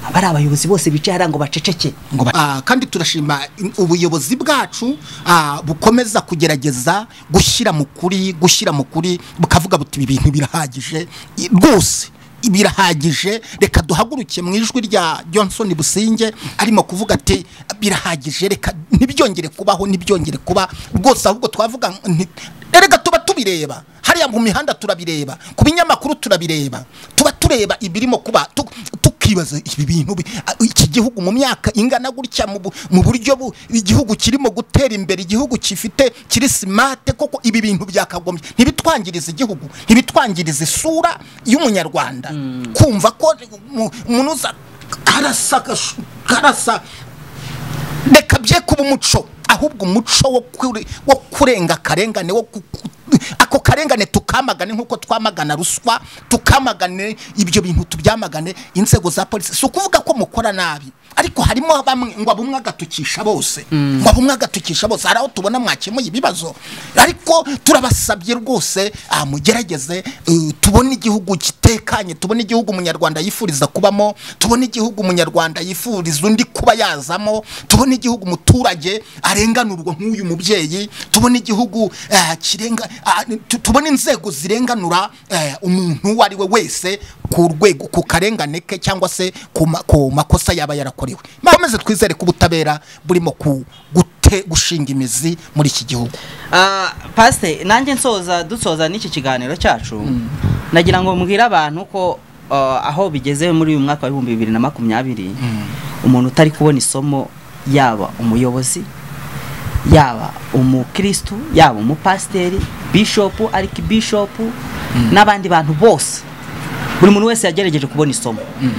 abari abayobozi bose bicaye harango baceceke ngo uh, kandi turashima ubuyobozi bwacu uh, bukomeza kugerageza gushyira mu kuri gushyira mu kuri bukavuga buti ibintu birahagije rwose birahagije reka duhaguruke mu ijwi rya Johnson Businge arimo kuvuga ati birahagije reka ntibyongere kubaho ntibyongere kuba rwose ahubwo twavuga erega tuba tubireba hariya mu mihanda turabireba ku binyamakuru turabireba tuba tureba ibirimo kuba tukibaza ibi bintu iki gihugu mu myaka ingana gutya mu buryo igihugu kirimo gutera imbere igihugu kifite kiri smart koko ibi bintu byakagombye ntibitwangiriza igihugu ntibitwangiriza isura y'umunyarwanda kumva ko umuntu uza karasa karasa reka bye kuba umuco ahubwo umuco wo kurenga karengane wo ako karengane tukamagane nkuko twamagana ruswa tukamagane ibyo bintu tubyamagane inzego za polisi so kuvuga ko mukora nabi ariko harimo bamwe ngo abumwe agatukisha bose ngo abumwe agatukisha bose araho tubona mwakemuye ibibazo ariko turabasabye rwose mugerageze tubone igihugu kitekanye tubone igihugu umunyarwanda yifuriza kubamo tubone igihugu umunyarwanda yifuriza undi kuba yazamo tubone igihugu muturage arenganurwa nk'uyu mubyeyi tubone igihugu kirenga tubone inzego zirenganura umuntu wari we wese ku rwego ku karengane ke cyangwa se ku makosa yaba yarakorewe bameze twizere ku butabera burimo ku gute gushinga imizi muri iki gihugu. ah Pastor nanjye nsoza dusoza n'iki kiganiro cyacu nagira ngo mbwira abantu ko aho bigeze muri uyu mwaka wa ibihumbi bibiri na makumyabiri umuntu utari kubona isomo yaba umuyobozi yaba umukristo yaba umupasteri bishop arikibishop n'abandi bantu bose buri muntu wese yagerageje kubona isomo.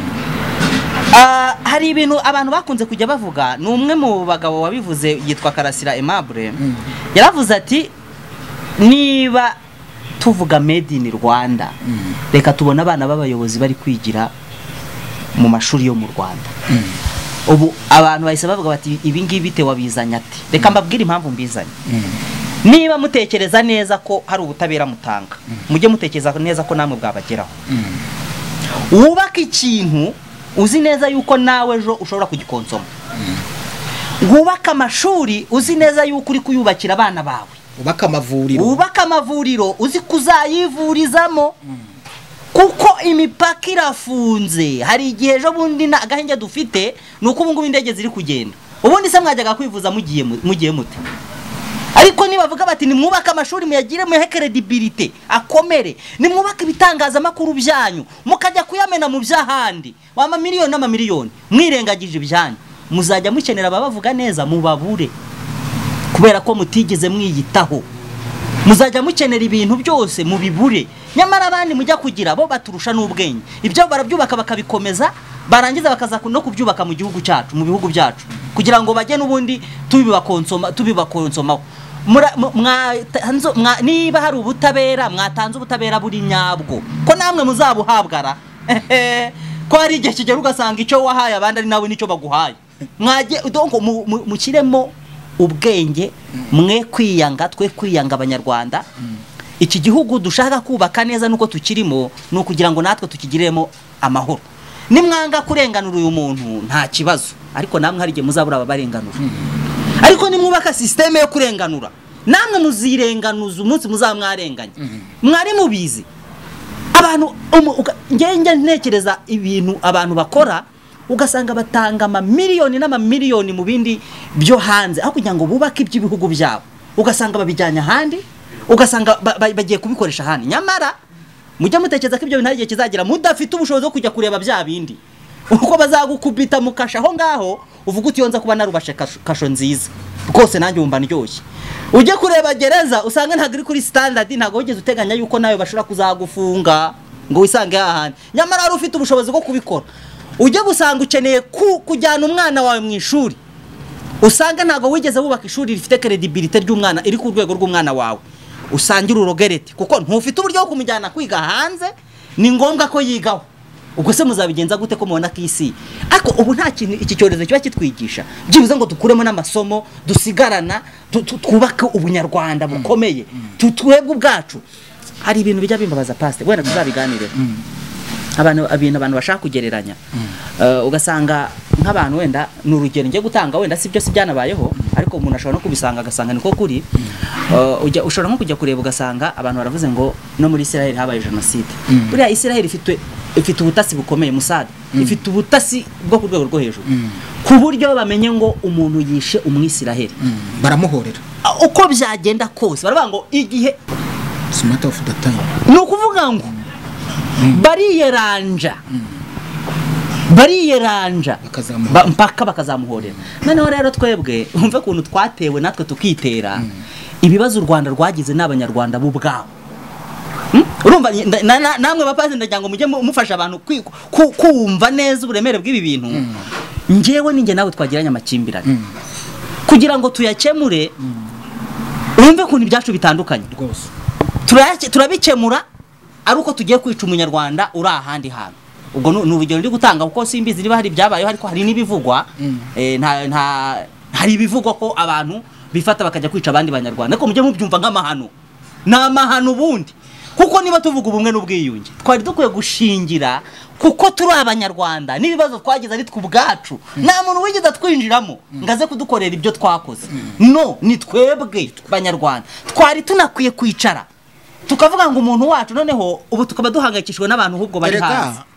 ah hari ibintu abantu bakunze kujya bavuga n'umwe mu bagabo wabivuze yitwa Karasira Aimable yaravuze ati niba tuvuga made in Rwanda reka tubona abana b'abayobozi bari kwigira mu mashuri yo mu Rwanda. ubu abantu bahise bavuga bati ibi ngibi bite wabizanya ati reka mbabwire impamvu mbizanye. niba mutekereza neza ko hari ubutabera mutanga mujye mutekereza neza ko namwe bwabageraho. wubaka ikintu uzi neza yuko nawe ejo ushobora kugikonsoma. wubaka amashuri uzi neza yuko uri kuyubakira abana bawe. ubaka amavuriro ubaka amavuriro uzi kuzayivurizamo kuko imipaka irafunze. hari igihe ejo bundi na agahenge dufite nuko ubu ngubu indege ziri kugenda ubundi se mwajyaga kwivuza mugiye mugiye mute. ariko niba bavuga bati ni mwubaka amashuri muyagire mu credibility akomere ni mwubaka ibitangaza makuru byanyu mukajya kuyamena mu byahandi wama miliyoni n'ama miliyoni mwirengagije ibyanyu muzajya mukenera ababavuga neza mubabure kubera ko mutigeze mwiyitaho. muzajya mukenera ibintu byose mubibure nyamara abandi mujya kugira bo baturusha n'ubwenge ibyo barabyubaka bakabikomeza barangiza bakaza no kubyubaka mu gihugu cyacu mu bihugu byacu kugira ngo bajye n'ubundi tubibakonsoma tubibakonsoma. niba hari ubutabera mwatanze ubutabera buri nyabwo ko namwe muzabuhabwara ko hari igihe kigera ugasanga icyo wahaye abandi ari nawe nicyo baguhaye. mwaje donc mukiremo ubwenge mwe kwiyanga twe kwiyanga abanyarwanda. iki gihugu dushaka kubaka neza nuko tukirimo no kugira ngo natwe tukigiremo amahoro. nimwanga kurenganura uyu muntu nta kibazo ariko namwe hari igihe muzabura ababarenganura. ariko nimwubaka systeme yo kurenganura namwe muzirenganuza umunsi muzamwarenganya. mwari mubizi abantu ngenge ntekereza ibintu abantu bakora ugasanga batanga ama miliyoni n'ama miliyoni mu bindi byo hanze aho kugira ngo bubake iby'ibihugu byabo ugasanga babijyanya handi ugasanga bagiye kubikoresha handi. nyamara mujya mutekereza ko ibyo bintu igihe kizagira mudafite ubushobozi bwo kujya kureba bya bindi uko bazagukubita mukasha aho ngaho uvuga uti yonza kuba narubashe kasho nziza rwose nanjye wumva ndyoshye. ujye kureba gereza usanga ntago iri kuri standard ntago wigeze uteganya yuko nayo bashobora kuzagufunga ngo wisange hahandi nyamara ari ufite ubushobozi bwo kubikora. ujye gusanga ukeneye kujyana umwana wawe mu ishuri usanga ntago wigeze wubaka ishuri rifite credibility ry'umwana iri ku rwego rw'umwana wawe usangira urogerete kuko ntufite uburyo bwo kumujyana kwiga hanze ni ngombwa ko yigaho. ubwo se muzabigenza gute ko mubona kisi ariko ubu nta kintu iki cyorezo kiba kitwigisha byibuze ngo dukuremo n'amasomo dusigarana twubake ubunyarwanda bukomeye tutwebwe ubwacu. hari ibintu bijya bimbabaza Pastor wenda tuzabiganire. abantu abintu abantu bashaka kugereranya uh, ugasanga nk'abantu wenda n'urugero ngiye gutanga wenda si byo si byanabayeho ariko umuntu ashobora no kubisanga agasanga niko kuri uh, ujya ushobora nko kujya kureba ugasanga abantu baravuze ngo no muri Israel habaye genocide buriya Israel ifite ifite ubutasi bukomeye Musad ifite ubutasi bwo ku rwego rwo hejuru ku buryo bamenye ngo umuntu yishe umwisiraheli baramuhorera uko byagenda kose baravuga ngo igihe it's a matter of the time no kuvuga ngo bariyeranja bariyeranja mpaka bakazamuhorera noneho rero twebwe umve kuntu twatewe natwe tukitera ibibazo u Rwanda rwagize n'abanyarwanda bo ubwabo urumva namwe bapazi ndagira ngo mujye mufasha abantu kumva neza uburemere bw'ibi bintu ngewe ninjye nawe twagiranye amakimbirane kugira ngo tuyakemure umve kuntu ibyacu bitandukanye rwose turabikemura ari uko tugiye kwica umunyarwanda uri ahandi hantu ubwo ni urugero ndi gutanga kuko simbizi niba hari byabayeho ariko hari n'ibivugwa nta nta hari ibivugwa ko abantu bifata bakajya kwica abandi banyarwanda ariko mujye mubyumva nk'amahano n'amahano ubundi kuko niba tuvuga ubumwe n'ubwiyunge twari dukwiye gushingira kuko turi abanyarwanda n'ibibazo twagize ari twubwacu nta muntu wigeze twinjiramo ngaze kudukorera ibyo twakoze no ni twebwe banyarwanda twari tunakwiye kwicara tukavuga ngo umuntu wacu noneho ubu tukaba duhangayikishwe n'abantu ahubwo bari hanze